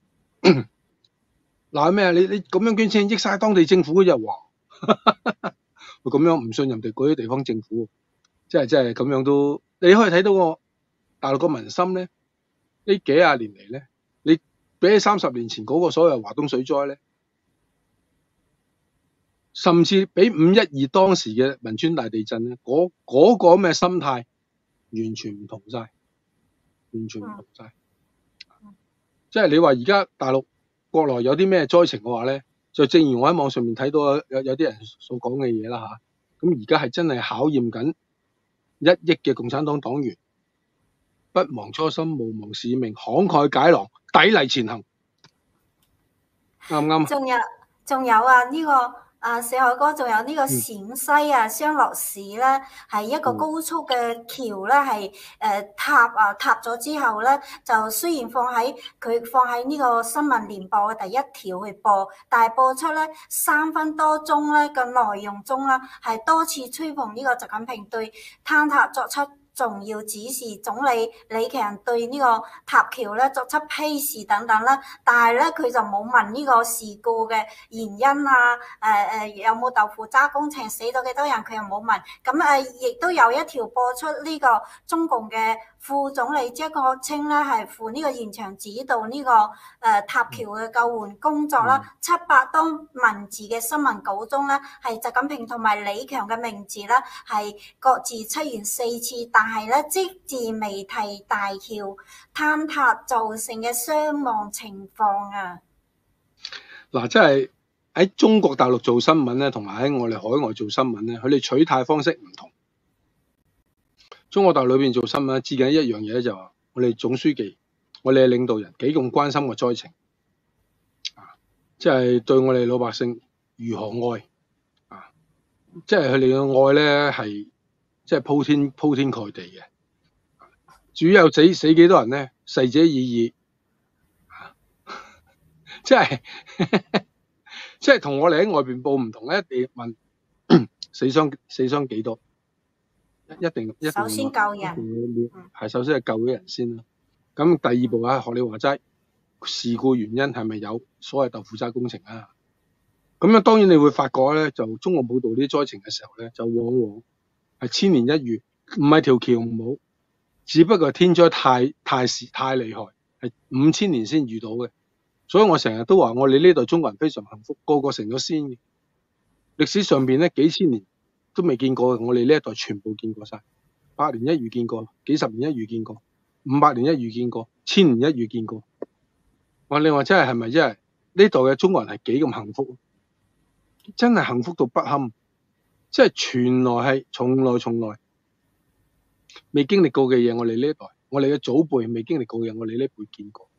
鬧咩啊？你你咁樣捐錢益晒當地政府嘅啫，哇！佢咁樣唔信人哋嗰啲地方政府，即係即係咁樣都你可以睇到個大陸個民心咧。呢幾廿年嚟咧，你比起三十年前嗰個所謂華東水災咧。甚至比五一二當時嘅汶川大地震咧，嗰嗰個咩心態完全唔同晒，完全唔同晒。嗯、即係你話而家大陸國內有啲咩災情嘅話咧，就正如我喺網上面睇到有有啲人所講嘅嘢啦吓。咁而家係真係考驗緊一億嘅共產黨黨員不忘初心、無忘使命、慷慨解囊、砥礪前行，啱唔啱？ 仲有仲有啊呢、這個。啊，四海哥，仲有呢個陝西啊，雙樂市咧，係一個高速嘅橋咧，係誒、呃、塌啊塌咗之後咧，就雖然放喺佢放喺呢個新聞聯播嘅第一條去播，但係播出咧三分多鐘咧嘅內容中啦，係多次吹捧呢個習近平對坍塌作出重要指示，總理李強對呢個塔橋咧作出批示等等啦，但係咧佢就冇問呢個事故嘅原因啊，誒、呃、誒有冇豆腐渣工程死咗幾多人，佢又冇問。咁誒亦都有一條播出呢個中共嘅副總理張國清咧係負呢個現場指導呢、這個誒、呃、塔橋嘅救援工作啦。 嗯、 七百多文字嘅新聞稿中咧，係習近平同埋李強嘅名字咧係各自出現四次，但係咧即字未提大橋坍塌造成嘅傷亡情況啊！ 嗱，即係喺中國大陸做新聞咧，同埋喺我哋海外做新聞咧，佢哋取態方式唔同。中國大陸裏邊做新聞，至緊一樣嘢咧，就話我哋總書記、我哋嘅領導人幾咁關心個災情，啊，即係對我哋老百姓如何愛，啊，即係佢哋嘅愛咧係即係鋪天鋪天蓋地嘅。至於有死死幾多人咧，逝者已矣，啊，即係即係同我哋喺外邊報唔同咧，一定問死傷死傷幾多。一定一定首先救人， 係首先係救咗人先啦。咁第二步啊，學你話齋，事故原因係咪有所謂豆腐渣工程啊？咁樣當然你會發覺咧，就中國報道啲災情嘅時候咧，就往往係千年一遇，唔係條橋唔好，只不過天災太太時太厲害，係五千年先遇到嘅。所以我成日都話，我哋呢代中國人非常幸福，個個成咗仙嘅。歷史上邊咧幾千年都未見過嘅，我哋呢一代全部見過晒，百年一遇見過，幾十年一遇見過，五百年一遇見過，千年一遇見過。我你話真係係咪真係呢代嘅中國人係幾咁幸福？真係幸福到不堪，即係傳來係從來從來未經歷過嘅嘢，我哋呢一代，我哋嘅祖輩未經歷過嘅嘢，我哋呢一輩見過。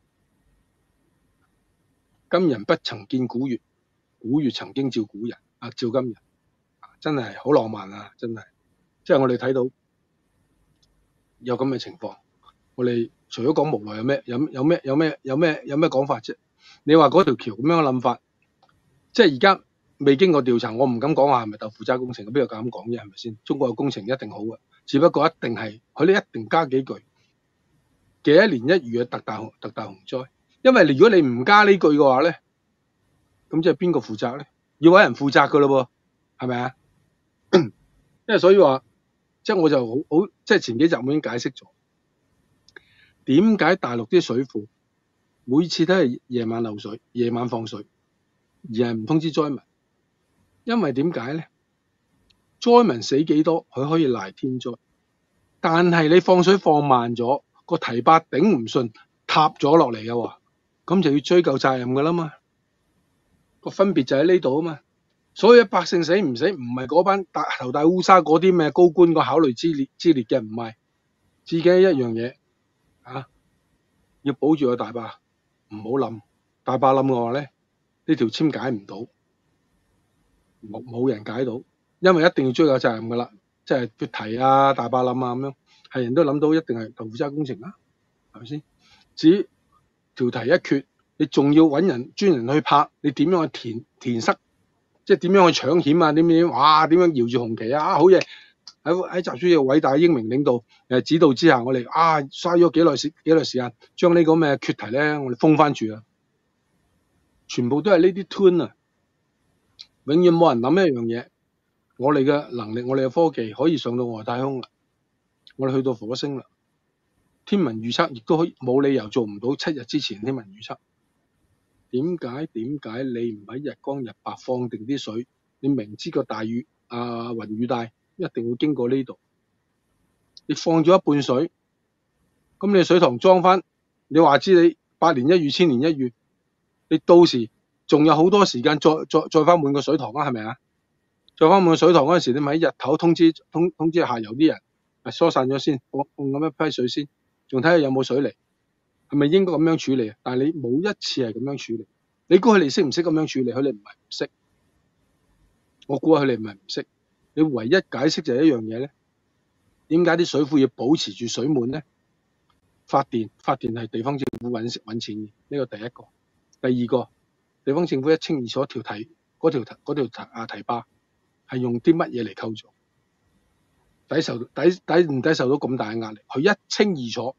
今人不曾見古月，古月曾經照古人，啊照今人。真係好浪漫啊！真係，即係我哋睇到有咁嘅情況，我哋除咗講無奈，有咩有有咩有咩有咩有咩講法啫？你話嗰條橋咁樣嘅諗法，即係而家未經過調查，我唔敢講話係咪豆腐渣工程，邊個敢講啫？係咪先？中國嘅工程一定好嘅，只不過一定係佢哋一定加幾句嘅一年一遇嘅特大特大洪災。因為如果你唔加呢句嘅話咧，咁即係邊個負責咧？要搵人負責噶咯噃，係咪啊？因為所以話，即係我就好好，即係前幾集我已經解釋咗，點解大陸啲水庫每次都係夜晚漏水、夜晚放水，而係唔通知災民？因為點解咧？災民死幾多，佢可以賴天災，但係你放水放慢咗，個堤壩頂唔順，塌咗落嚟嘅話，咁就要追究責任噶啦嘛。個分別就喺呢度啊嘛。所以百姓死唔死，唔係嗰班大頭大烏紗嗰啲咩高官個考慮之列之列嘅，唔係，自己一樣嘢啊，要保住個大壩唔好冧。大壩冧嘅話咧，呢條簽解唔到，冇冇人解到，因為一定要追究責任噶啦，即係決堤啊、大壩冧啊咁樣，係人都諗到一定係豆腐渣工程啦，係咪先？至於條堤一決，你仲要揾人專人去拍，你點樣去填填塞？即係點樣去搶險啊？點點哇？點樣搖住紅旗啊？好嘢！喺喺習主席偉大英明領導誒指導之下，我哋啊嘥咗幾耐時幾耐時間，將呢個咩決堤咧，我哋封翻住啊！全部都係呢啲 tune 啊！永遠冇人諗一樣嘢，我哋嘅能力，我哋嘅科技可以上到外太空啦，我哋去到火星啦。天文預測亦都可以冇理由做唔到七日之前天文預測。點解點解你唔喺日光日白放定啲水？你明知個大雨啊雲雨帶一定會經過呢度，你放咗一半水，咁你水塘裝翻，你話知你百年一遇、千年一遇，你到時仲有好多時間再再再翻滿個水塘啊？係咪啊？再翻滿個水塘嗰陣時，你咪喺日頭通知通通知下游啲人，咪疏散咗先，放放咁一批水先，仲睇下有冇水嚟。係咪應該咁樣處理啊？但係你冇一次係咁樣處理，你估佢哋識唔識咁樣處理？佢哋唔係唔識，我估佢哋唔係唔識。你唯一解釋就係一樣嘢咧，點解啲水庫要保持住水滿咧？發電，發電係地方政府揾食揾錢嘅，呢個第一個。第二個，地方政府一清二楚條堤嗰條嗰條堤啊堤壩係用啲乜嘢嚟構造，抵受抵抵唔抵受到咁大嘅壓力？佢一清二楚。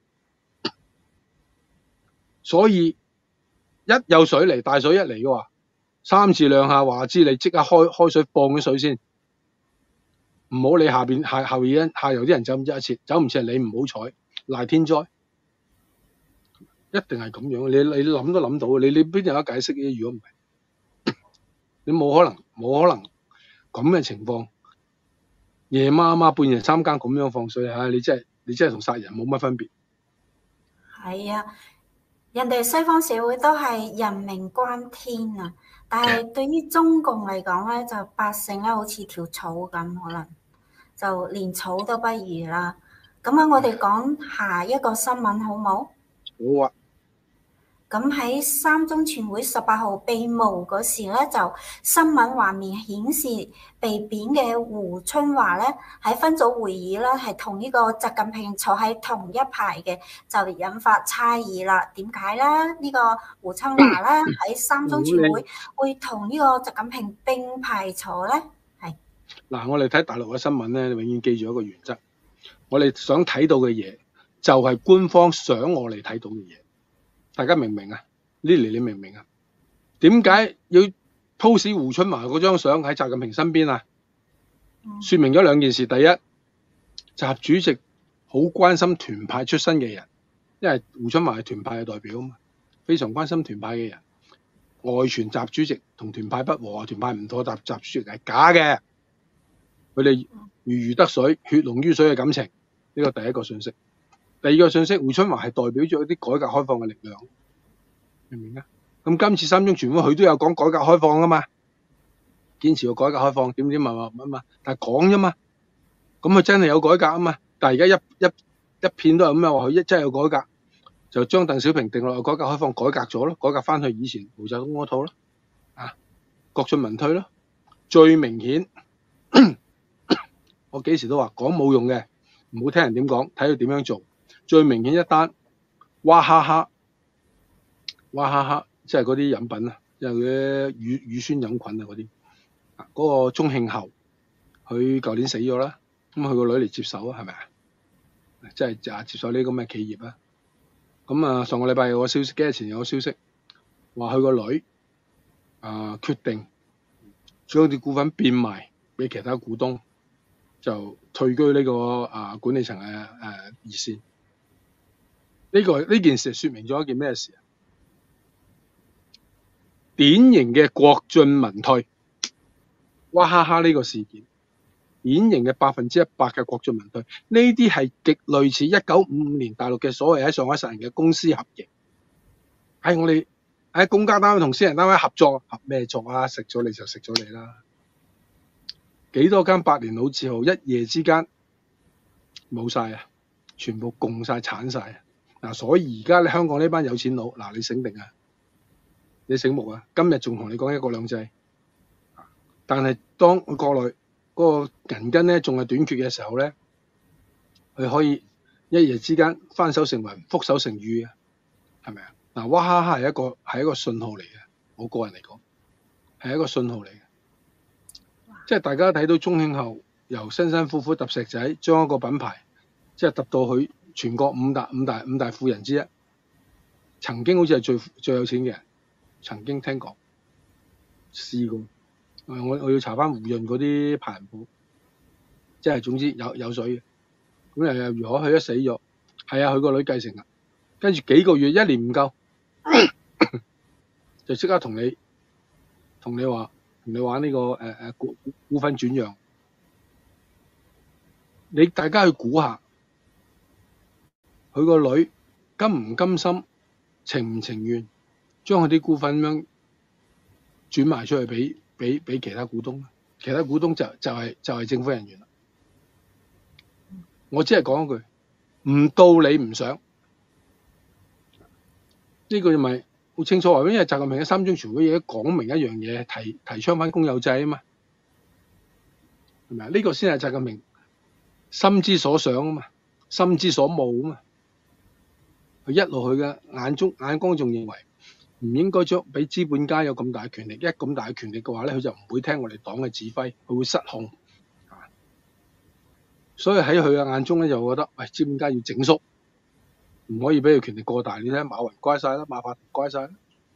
所以一有水嚟，大水一嚟嘅話，三次兩下話知你即刻開開水放咗水先，唔好理下邊下後邊下游啲人走唔走一切，走唔切你唔好彩， 賴天災，一定係咁樣。你你諗都諗到，你你邊有得解釋嘅？如果唔係，你冇可能冇可能咁嘅情況，夜媽媽半夜三更咁樣放水啊！你真係你真係同殺人冇乜分別。 係啊，人哋西方社會都係人命關天啊，但係對於中共嚟講咧，就百姓咧好似條草咁，可能就連草都不如啦。咁啊，我哋講下一個新聞好冇？ 好啊。 咁喺三中全會十八號閉幕嗰時咧，就新聞畫面顯示被貶嘅胡春華咧喺分組會議咧係同呢個習近平坐喺同一排嘅，就引發猜疑啦。點解咧？呢、這個胡春華咧喺三中全會會同呢個習近平並排坐咧？係嗱，我哋睇大陸嘅新聞咧，你永遠記住一個原則，我哋想睇到嘅嘢就係官方想我哋睇到嘅嘢。大家明唔明啊？Lily，你明唔明啊？點解要 post 胡春華嗰張相喺習近平身邊啊？說明咗兩件事。第一，習主席好關心團派出身嘅人，因為胡春華係團派嘅代表啊嘛，非常關心團派嘅人。外傳習主席同團派不和，團派唔妥，習習主席係假嘅。佢哋如魚得水、血濃於水嘅感情，呢個第一個信息。第二個信息，胡春華係代表咗一啲改革開放嘅力量，明唔明啊？咁今次三中全會佢都有講改革開放噶嘛，堅持要改革開放，點點乜乜乜嘛，但係講啫嘛，咁佢真係有改革啊嘛。但係而家一一一片都係咁樣話，佢一真係有改革，就將鄧小平定落去改革開放改革咗咯，改革翻去以前毛澤東嗰套咯，啊，國進民退咯。最明顯，我幾時都話講冇用嘅，唔好聽人點講，睇佢點樣做。最明顯一單，娃哈哈，娃哈哈，即係嗰啲飲品啊，即係嗰啲乳乳酸飲品啊嗰啲。嗰、嗰個中慶後，佢舊年死咗啦，咁佢個女嚟接手啊，係咪啊？即係就接手呢啲咁嘅企業啊。咁啊，上個禮拜有個消息，幾日前有個消息，話佢個女啊、呃、決定將啲股份變賣俾其他股東，就退居呢、呢個啊、呃、管理層嘅誒二線。呢、這個呢件事說明咗一件咩事啊？典型嘅國進民退，娃哈哈呢個事件，典型嘅百分之一百嘅國進民退，呢啲係極類似一九五五年大陸嘅所謂喺上海實行嘅公私合營，喺我哋喺公家單位同私人單位合作，合咩作啊？食咗你就食咗你啦！幾多間百年老字號一夜之間冇晒啊，全部共晒鏟晒啊！嗱、啊，所以而家你香港呢班有錢佬，嗱、啊、你醒定啊，你醒目啊！今日仲同你講一國兩制，但係當國內嗰個銀根咧仲係短缺嘅時候咧，佢可以一夜之間翻手成雲，覆手成雨啊，係咪啊？嗱，娃哈哈係一個係一個信號嚟嘅，我個人嚟講係一個信號嚟嘅，即係大家睇到中慶後由辛辛苦苦揼石仔，將一個品牌即係揼到佢全國五大五大五大富人之一，曾經好似係最最有錢嘅人，曾經聽講試過，我我要查翻胡潤嗰啲排行榜，即係總之有有水嘅。咁又又如何？佢一死咗，係啊，佢個女繼承啦，跟住幾個月一年唔夠，就即刻同你同你話同你玩呢、這個誒誒、呃、股股份轉讓，你大家去估下。佢個女甘唔甘心、情唔情願將佢啲股份咁樣轉賣出去俾俾俾其他股東？其他股東就就係、是、就係、是、政府人員啦。我只係講一句，唔到你唔想，呢、這個咪好清楚話，因為習近平嘅三中全會已經講明一樣嘢，提提倡翻公有制啊嘛，係咪啊？呢、這個先係習近平心之所想啊嘛，心之所慕啊嘛。佢一路佢嘅眼中眼光仲認為唔應該將俾資本家有咁大嘅權力，一咁大嘅權力嘅話咧，佢就唔會聽我哋黨嘅指揮，佢會失控。所以喺佢嘅眼中咧，就覺得喂，資本家要整縮，唔可以俾佢權力過大。你睇馬雲乖晒啦，馬化騰乖晒啦。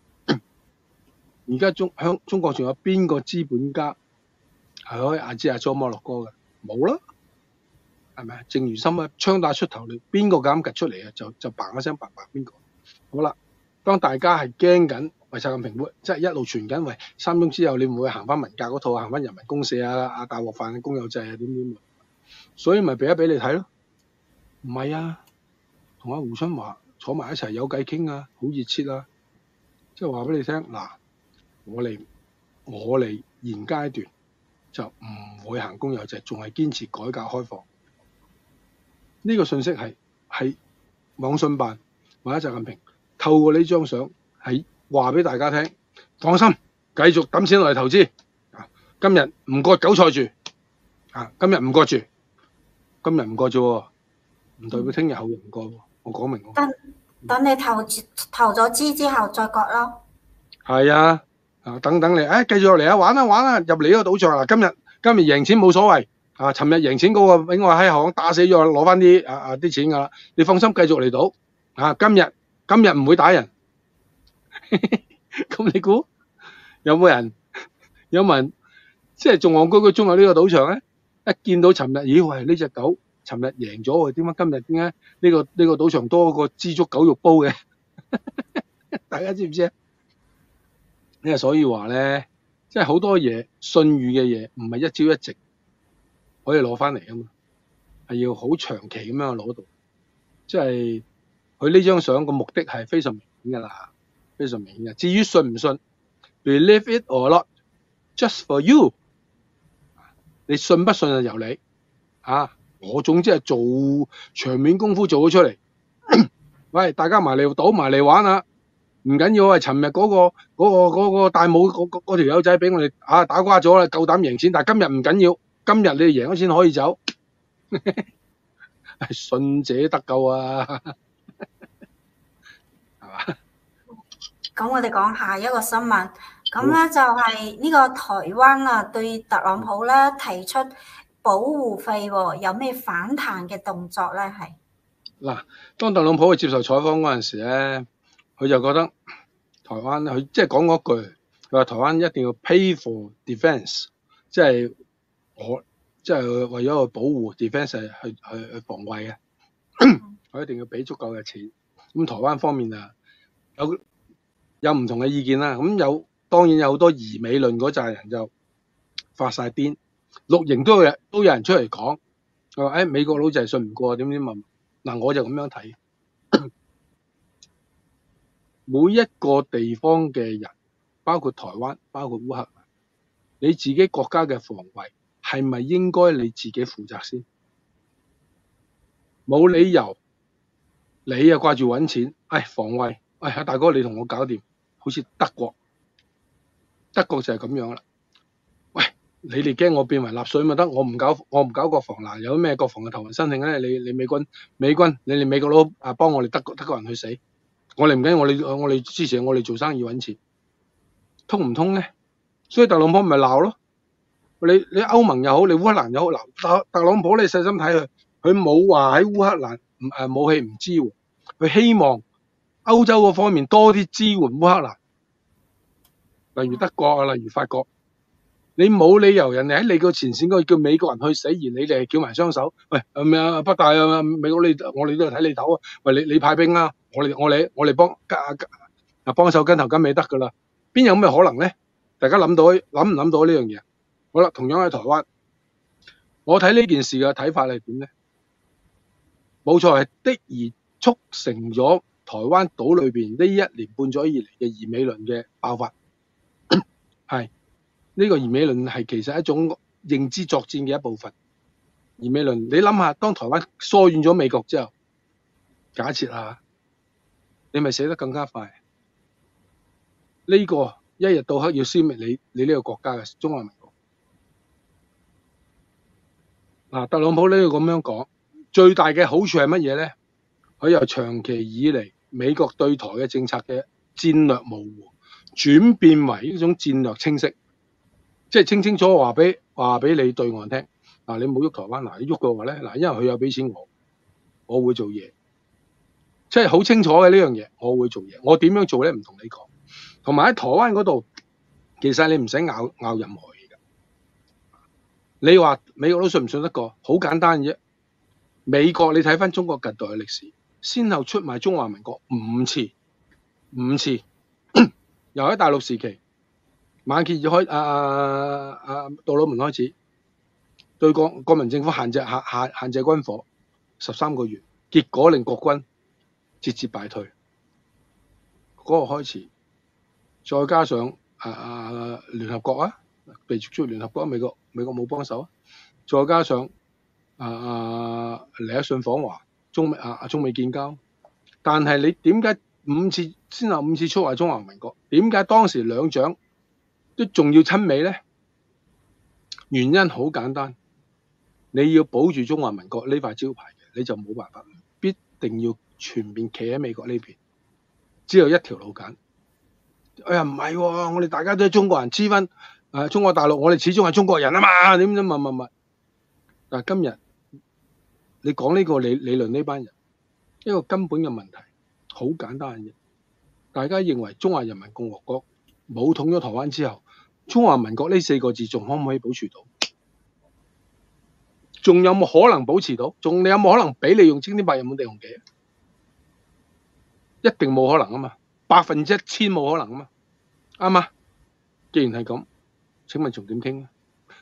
而家中香中國仲有邊個資本家係可以阿支阿左摩洛哥嘅？冇啦。 係咪啊？正如心啊，槍打出頭鳥，邊個敢趌出嚟啊？就就嘭一聲嘭嘭邊個？好啦，當大家係驚緊，喂習近平會即係一路傳緊，喂三中之後你唔會行翻文革嗰套，行翻人民公社啊、啊大鑊飯、公有制啊點點，所以咪俾一俾你睇咯。唔係啊，同阿胡春華坐埋一齊有偈傾啊，好熱切啊，即係話俾你聽嗱，我嚟我嚟現階段就唔會行公有制，仲係堅持改革開放。呢、這個信息係係網信辦或者習近平透過呢張相係話俾大家聽，放心，繼續抌錢落嚟投資。啊，今日唔割韭菜住，啊，今日唔割住，今日唔割啫，唔代表聽日後日唔割喎。我講明喎。 等等你投投咗資之後再割咯。係啊，啊等等你，誒、哎、繼續落嚟啊，玩啊玩啊，入嚟呢個賭場啦。今日今日贏錢冇所謂。啊！尋日贏錢嗰個俾我喺行打死咗，攞翻啲啊啊啲錢噶啦。你放心，繼續嚟賭。啊！今日今日唔會打人。咁你估有冇人有冇人即係仲戇居居中喺呢個賭場咧？一見到尋日，咦喂呢隻狗尋日贏咗喎，點解今日點解呢個呢個賭場多個枝竹狗肉煲嘅？大家知唔知啊？因為所以話咧，即係好多嘢信譽嘅嘢，唔係一朝一夕可以攞翻嚟啊嘛，係要好長期咁樣攞到。即係佢呢張相個目的係非常明顯噶啦，非常明顯嘅。至於信唔信 ，believe it or not，just for you。你信不信就由你。啊，我總之係做場面功夫做咗出嚟。喂，大家埋嚟賭埋嚟玩啊！唔緊要啊，尋日嗰個嗰個嗰個戴帽嗰嗰條友仔俾我哋啊打瓜咗啦，夠膽贏錢。但係今日唔緊要。今日你哋贏咗錢可以走，係信者得救啊，係嘛？ 咁我哋講下一個新聞，咁咧就係呢個台灣啊對特朗普咧提出保護費喎，有咩反彈嘅動作咧？係嗱，當特朗普去接受採訪嗰陣時咧，佢就覺得台灣佢即係講嗰句，佢話台灣一定要 pay for defense， 即係。我即係為咗去保護 defense 係去去去防衛嘅，我一定要俾足夠嘅錢。咁台灣方面啊，有有唔同嘅意見啦。咁有當然有好多疑美論嗰扎人就發晒癲，綠營都有都有人出嚟講，佢話誒美國佬就係信唔過點點問。嗱，我就咁樣睇，每一個地方嘅人，包括台灣，包括烏克蘭，你自己國家嘅防衛。係咪應該你自己負責先？冇理由你又掛住揾錢，唉防衛，唉阿大哥你同我搞掂，好似德國，德國就係咁樣啦。喂，你哋驚我變為納粹咪得？我唔搞我唔搞國防嗱，有咩國防嘅投降申請咧？你你美軍美軍，你哋美國佬啊幫我哋德國德國人去死，我哋唔緊要，我哋我哋支持我哋做生意揾錢，通唔通咧？所以特朗普咪鬧咯。你你歐盟又好，你烏克蘭又好，嗱特特朗普你細心睇佢，佢冇話喺烏克蘭唔誒武器唔支援，佢希望歐洲嗰方面多啲支援烏克蘭，例如德國啊，例如法國，你冇理由人哋喺你個前線嗰度叫美國人去死，而你哋係翹埋雙手，喂咩啊北大啊美國你我哋都係睇你頭啊，喂你你派兵啊，我哋我哋我哋幫啊幫手跟頭跟尾得噶啦，邊有咩可能咧？大家諗到諗唔諗到呢樣嘢？好啦，同樣喺台灣，我睇呢件事嘅睇法係點咧？冇錯，係的而促成咗台灣島裏邊呢一年半載以嚟嘅疑美論嘅爆發。係呢、這個疑美論係其實係一種認知作戰嘅一部分。疑美論，你諗下，當台灣疏遠咗美國之後，假設啊，你咪死得更加快。呢、這個一日到黑要消滅你你呢個國家嘅中華民國。嗱、啊，特朗普呢個咁樣講，最大嘅好處係乜嘢咧？佢由長期以嚟美國對台嘅政策嘅戰略模糊，轉變為呢種戰略清晰，即係清清楚楚話俾話俾你對岸聽。嗱、啊，你冇喐台灣，嗱、啊、你喐嘅話咧，嗱、啊，因為佢有俾錢我，我會做嘢，即係好清楚嘅呢樣嘢，我會做嘢。我點樣做咧？唔同你講。同埋喺台灣嗰度，其實你唔使拗拗任何嘢㗎。你話美國佬信唔信得過？好簡單嘅啫。 美國你睇翻中國近代嘅歷史，先後出賣中華民國五次，五次，由喺大陸時期，馬歇爾開啊啊啊杜魯門開始，對國國民政府限制限限限制軍火十三個月，結果令國軍節節敗退，嗰、那個開始，再加上啊啊聯合國啊，被逐出聯合國，美國美國冇幫手啊，再加上啊啊尼克遜訪華，中美啊中美建交，但係你點解五次先後五次出賣中華民國？點解當時兩蔣都仲要親美咧？原因好簡單，你要保住中華民國呢塊招牌嘅，你就冇辦法，必定要全面企喺美國呢邊，只有一條路揀。哎呀唔係喎，我哋大家都係中國人，黐翻誒中國大陸，我哋始終係中國人啊嘛，點點乜乜乜。但係今日你講呢個理理論呢班人，一個根本嘅問題，好簡單嘅。大家認為中華人民共和國冇統咗台灣之後，中華民國呢四個字仲可唔可以保持到？仲有冇可能保持到？仲你有冇可能俾你用青天白日滿地紅旗？一定冇可能啊嘛，百分之一千冇可能啊嘛，啱嘛？既然係咁，請問仲點傾咧？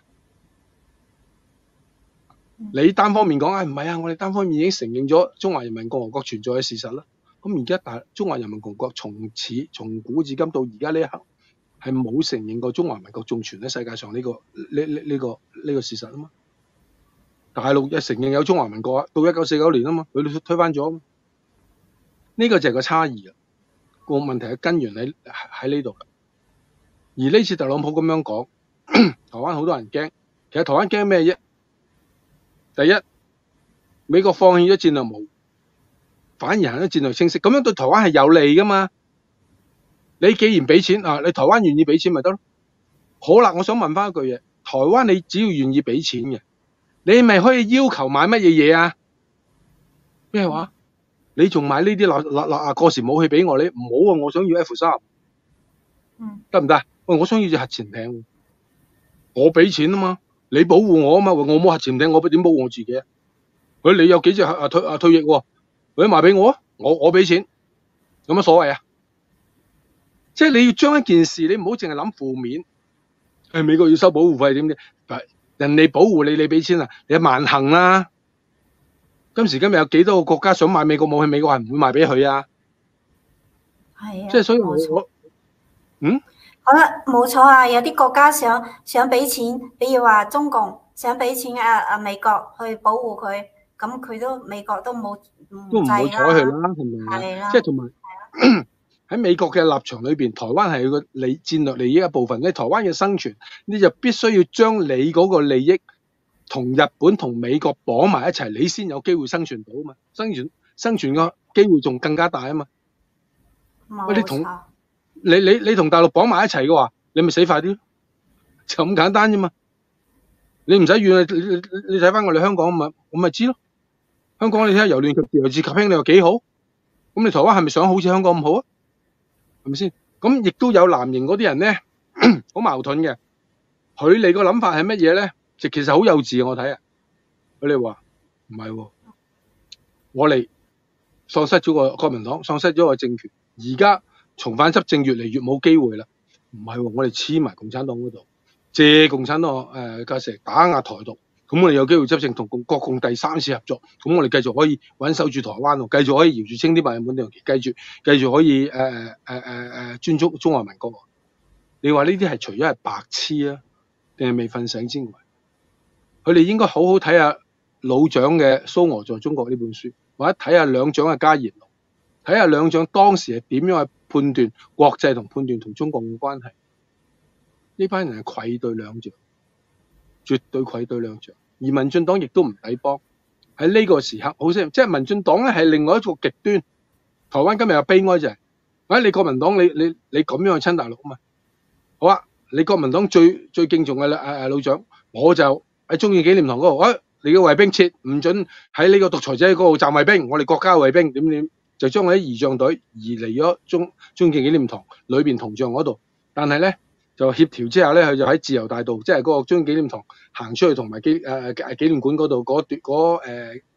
你單方面講，唉唔係啊，我哋單方面已經承認咗中華人民共和國存在嘅事實啦。咁而家大中華人民共和國從此從古至今到而家呢一刻，係冇承認過中華民國仲存喺世界上呢、這個呢呢呢個呢、這個事實啊嘛。大陸一承認有中華民國啊，到一九四九年啊嘛，佢哋推翻咗啊嘛。呢、這個就係個差異啦。個問題嘅根源喺喺呢度。而呢次特朗普咁樣講，台灣好多人驚。其實台灣驚咩啫？第一，美國放棄咗戰略模糊，反而行咗戰略清晰，咁樣對台灣係有利噶嘛？你既然俾錢啊，你台灣願意俾錢咪得咯？好啦，我想問翻一句嘢，台灣你只要願意俾錢嘅，你咪可以要求買乜嘢嘢啊？咩話？你仲買呢啲垃垃垃啊過時武器俾我？你唔好啊！我想要 F 三， 嗯， 得唔得？喂，我想要隻核潛艇，我俾錢啊嘛，你保護我啊嘛，我冇核潛艇，我點保護我自己啊？佢你有幾隻啊退啊退役喎？佢賣俾我啊，我我俾錢，有乜所謂啊？即係你要將一件事，你唔好淨係諗負面。誒，美國要收保護費點啫？人哋保護你，你俾錢啊？你萬幸啦！今時今日有幾多個國家想買美國武器，美國係唔會賣俾佢啊？ 係啊， 即係所以我我嗯。 好啦，冇錯啊！有啲國家想想俾錢，比如話中共想俾錢啊啊美國去保護佢，咁佢都美國都冇唔都唔會睬佢啦，係咪？ 係啦， 即係同埋喺美國嘅立場裏邊，台灣係個利戰略利益一部分。你台灣嘅生存，你就必須要將你嗰個利益同日本同美國綁埋一齊，你先有機會生存到啊嘛！生存生存嘅機會仲更加大啊嘛！喂，你同你你你同大陸綁埋一齊嘅話，你咪死快啲咯，就咁簡單啫嘛。你唔使怨，你你你睇翻我哋香港咪，我咪知咯。香港你睇下由亂及治由治及興，你話幾好？咁你台灣係咪想好似香港咁好啊？係咪先？咁亦都有藍營嗰啲人咧，好矛盾嘅。佢哋個諗法係乜嘢咧？就其實好幼稚，我睇啊。佢哋話唔係喎，我哋喪失咗個國民黨，喪失咗個政權，而家重返執政越嚟越冇機會啦。唔係喎，我哋黐埋共產黨嗰度，借共產黨誒架勢打壓台獨，咁我哋有機會執政，同共國共第三次合作，咁我哋繼續可以穩守住台灣喎，繼續可以搖住青天白日滿地紅旗，繼續繼續可以誒誒誒誒誒尊重中華民國。你話呢啲係除咗係白痴啊，定係未瞓醒之外，佢哋應該好好睇下老蔣嘅《蘇俄在中國》呢本書，或者睇下兩蔣嘅家言錄，睇下兩蔣當時係點樣去判斷國際同判斷同中國嘅關係。呢班人係愧對兩蔣，絕對愧對兩蔣。而民進黨亦都唔抵幫。喺呢個時刻，好似即係民進黨咧係另外一個極端。台灣今日嘅悲哀就係、是，喂、哎、你國民黨你你你咁樣去親大陸啊嘛？好啊，你國民黨最最敬重嘅誒誒老蔣，我就喺中正紀念堂嗰度，喂、哎、你嘅衛兵撤，唔准喺呢個獨裁者嗰度站衛兵，我哋國家嘅衛兵點點，就將我啲儀仗隊移離咗中中正紀念堂裏邊銅像嗰度。但係咧就協調之下咧，佢就喺自由大道，即係嗰個中正紀念堂行出去，同埋紀誒誒紀念館嗰度嗰段嗰誒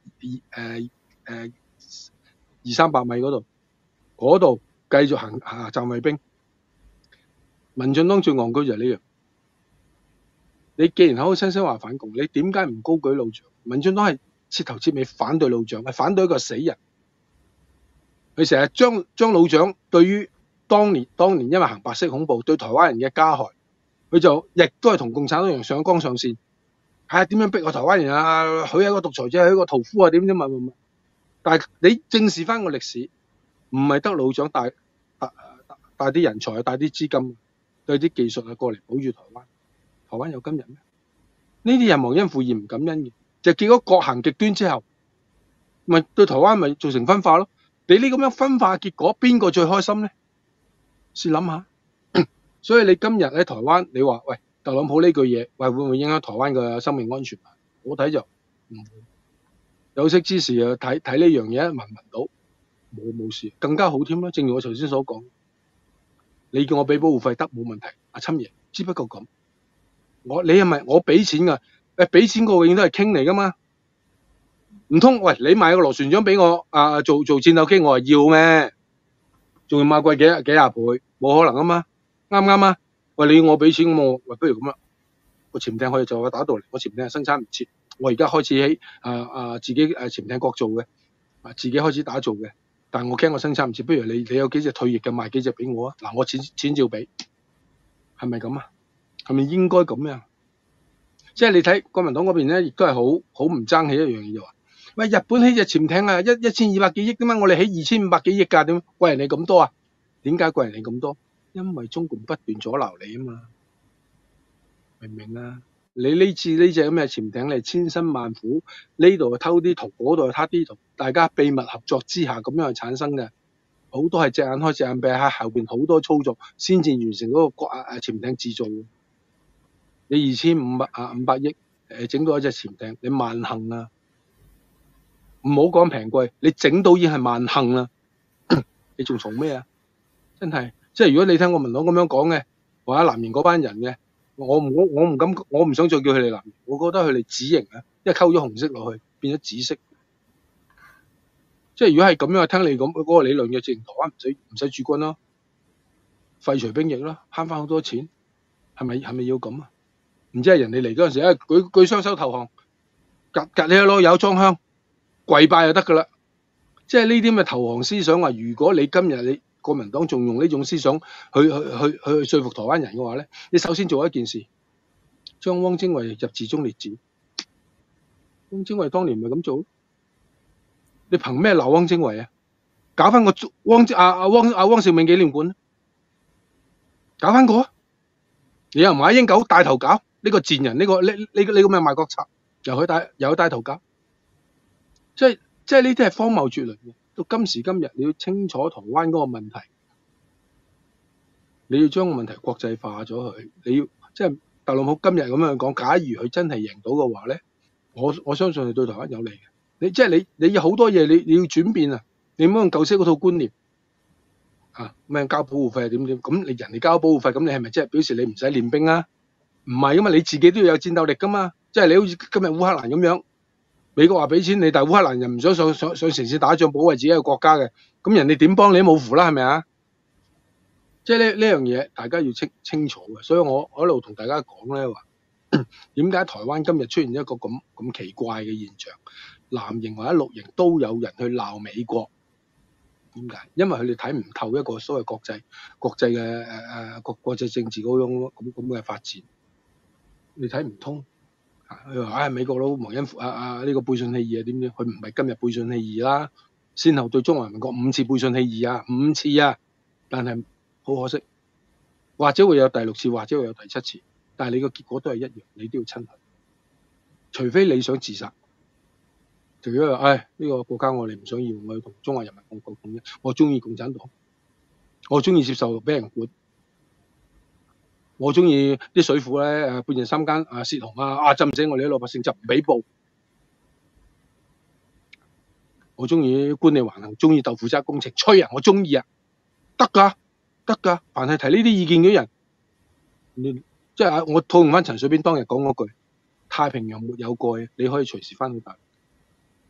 二誒誒二三百米嗰度，嗰度繼續行行站衛兵。民進黨最戇居就係呢樣。你既然口口聲聲話反共，你點解唔高舉路障？民進黨係徹頭徹尾反對路障，係反對一個死人。佢成日將將路障對於當年當年因為行白色恐怖對台灣人嘅加害，佢就亦都係同共產黨一樣上綱上線。係啊，點樣逼我台灣人啊？佢係一個獨裁者，佢係一個屠夫啊？點點乜乜乜？但係你正視翻個歷史，唔係得路障帶帶帶啲人才啊，帶啲資金，帶啲技術啊過嚟保住台灣。台灣有今日咩？呢啲人忘恩負義唔感恩嘅，就結果各行極端之後，咪對台灣咪造成分化咯。你呢咁樣分化嘅結果，邊個最開心咧？試諗下。所以你今日喺台灣，你話喂特朗普呢句嘢，喂會唔會影響台灣嘅生命安全啊？我睇就唔會。有識之士啊，睇睇呢樣嘢，聞聞到冇冇事，更加好添啦。正如我頭先所講，你叫我俾保護費得冇問題，阿侵爺，只不過咁。我你係咪我俾錢噶？誒，俾錢個永遠都係傾嚟噶嘛？唔通喂你買個螺旋槳俾我啊做做戰鬥機，我話要咩？仲要買貴幾幾廿倍？冇可能啊嘛？啱唔啱啊？喂，你要我俾錢咁我喂不如咁啦，個潛艇可以就我打到嚟，我潛艇係生產唔切，我而家開始喺啊啊自己誒潛艇國做嘅，啊自己開始打造嘅，但係我驚我生產唔切，不如你你有幾隻退役嘅賣幾隻俾我啊？嗱，我錢錢照俾，係咪咁啊？係咪應該咁樣？即係你睇國民黨嗰邊咧，亦都係好好唔爭氣一樣嘢就話，喂日本起隻潛艇啊，一一千二百幾億點解我哋起二千五百幾億㗎？點貴人哋咁多啊？點解貴人哋咁多？因為中共不斷阻撓你啊嘛，明唔明啊？你呢次呢隻咁嘅潛艇，你千辛萬苦呢度偷啲圖，嗰度又偷啲圖，大家秘密合作之下咁樣去產生嘅，好多係隻眼開隻眼閉，喺後邊好多操作先至完成嗰個國誒潛艇製造。你二千五百啊五百億誒整到一隻潛艇，你萬幸啊！唔好講平貴，你整到已經係萬幸啦，你仲嘈咩啊？真係，即係如果你聽國民黨咁樣講嘅，或者藍營嗰班人嘅，我唔我我唔敢，我唔想再叫佢哋藍營，我覺得佢哋紫型啊，因為溝咗紅色落去變咗紫色。即係如果係咁樣聽你咁嗰個理論嘅，自然台灣唔使唔使駐軍咯，廢除兵役咯，慳翻好多錢，係咪係咪要咁啊？唔知係人哋嚟嗰陣時，誒舉舉雙手投降，隔隔你一攞有裝香，跪拜就得噶啦。即係呢啲咁嘅投降思想話，如果你今日你國民黨仲用呢種思想去去去去說服台灣人嘅話咧，你首先做一件事，將汪精衛入字中列字。汪精衛當年咪咁做，你憑咩鬧汪精衛啊？搞翻個汪阿阿汪阿汪兆銘紀念館，搞翻個啊！你又馬英九帶頭搞？呢個賤人，呢、這個呢呢呢個咩賣國賊，又佢帶又佢帶頭搞，即係即係呢啲係荒謬絕倫嘅。到今時今日，你要清楚台灣嗰個問題，你要將個問題國際化咗佢。你要即係特朗普今日咁樣講，假如佢真係贏到嘅話咧，我我相信係對台灣有利嘅。你即係你你有好多嘢，你你要轉變啊！你唔好用舊式嗰套觀念啊，咩交保護費係點點？咁你人哋交保護費，咁你係咪即係表示你唔使練兵啊？唔係噶嘛，你自己都要有戰鬥力噶嘛。即係你好似今日烏克蘭咁樣，美國話俾錢你，但係烏克蘭人唔想上上上城市打仗保衞自己嘅國家嘅，咁人哋點幫你都冇符啦，係咪啊？即係呢呢樣嘢，大家要清清楚嘅。所以我我一路同大家講咧話，點解台灣今日出現一個咁咁奇怪嘅現象？藍營或者綠營都有人去鬧美國，點解？因為佢哋睇唔透一個所謂國際國際嘅誒誒國國際政治嗰種咁咁嘅發展。你睇唔通，佢話唉美國佬忘恩負啊啊呢個背信棄義啊點點，佢唔係今日背信棄義啦，先後對中華民國五次背信棄義啊，五次啊，但係好可惜，或者會有第六次，或者會有第七次，但係你個結果都係一樣，你都要親佢，除非你想自殺，除咗話唉呢個國家我哋唔想要，我要同中華人民共國統一，我中意共產黨，我中意接受俾人管。我中意啲水庫咧，誒半夜三更啊泄洪啊，啊浸死我哋啲老百姓就唔俾報。我中意官吏橫行，中意豆腐渣工程，吹啊！我中意啊，得㗎，得㗎。凡係提呢啲意見嘅人，你即係我套用翻陳水扁當日講嗰句：太平洋沒有蓋，你可以隨時翻去大陸。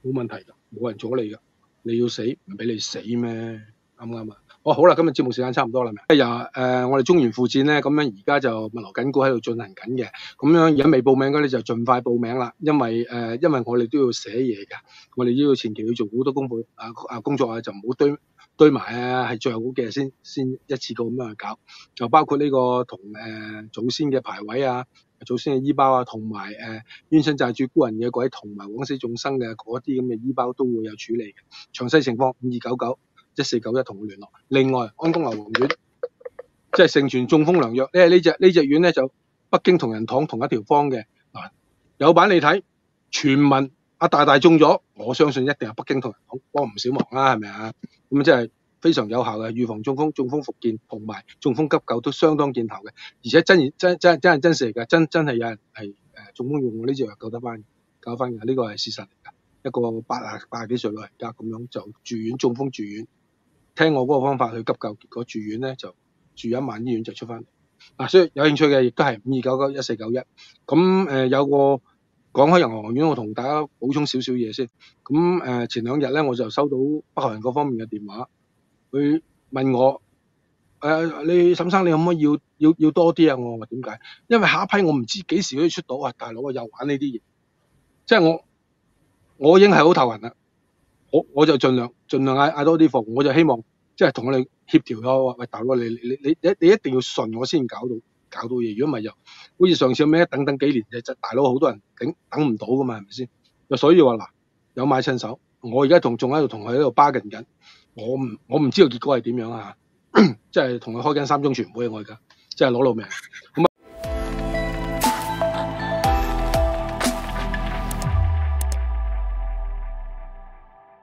冇問題㗎，冇人阻你㗎。你要死唔俾你死咩？啱唔啱啊？哦，好啦，今日節目時間差唔多啦，咪又誒，我哋中原附戰咧，咁樣而家就密鑼緊鼓喺度進行緊嘅。咁樣而家未報名嗰啲就盡快報名啦，因為誒、呃，因為我哋都要寫嘢㗎，我哋都要前期要做好多功夫啊啊工作啊，就唔好堆堆埋啊，係最後嗰幾日先先一次過咁樣去搞。就包括呢個同誒、呃、祖先嘅牌位啊、祖先嘅衣包啊，同埋誒冤親債主孤魂野鬼同埋枉死眾生嘅嗰啲咁嘅衣包都會有處理嘅。詳細情況五二九九一四九一同我聯絡。另外，安宮牛黃丸即係盛傳中風良藥咧，呢隻呢隻丸咧就北京同仁堂同一條方嘅嗱，有版你睇，傳聞阿大大中咗，我相信一定係北京同仁堂幫唔少忙啦，係咪啊？咁即係非常有效嘅，預防中風、中風復健同埋中風急救都相當見頭嘅，而且真真真真係真實嚟㗎，真真係有人係誒中風用呢隻藥救得翻，救翻嘅，呢個係事實嚟㗎。一個八啊八啊幾歲老人家咁樣就住院中風住院，聽我嗰個方法去急救，結果住院咧就住一晚醫院就出翻嚟。啊，所以有興趣嘅亦都係五二九九一四九一。咁誒、呃、有個講開人行院，我同大家補充少少嘢先。咁誒、呃、前兩日咧我就收到北韓人嗰方面嘅電話，佢問我誒、呃、你沈生你可唔可以要要要多啲啊？我話點解？因為下一批我唔知幾時可以出到啊！大佬啊，又玩呢啲嘢，即係我。我已經係好頭痕啦，我我就盡量盡量嗌嗌多啲貨，我就希望即係同我哋協調咯。喂，大佬你你你你你一定要順我先搞到搞到嘢，如果唔係就好似上次咁樣等等幾年就大佬好多人頂等唔到噶嘛，係咪先？就所以話嗱，有買親手，我而家同仲喺度同佢喺度 bargain緊，我唔我唔知道結果係點樣啊，即係同佢開緊三中全會啊，我而家即係攞老命咁。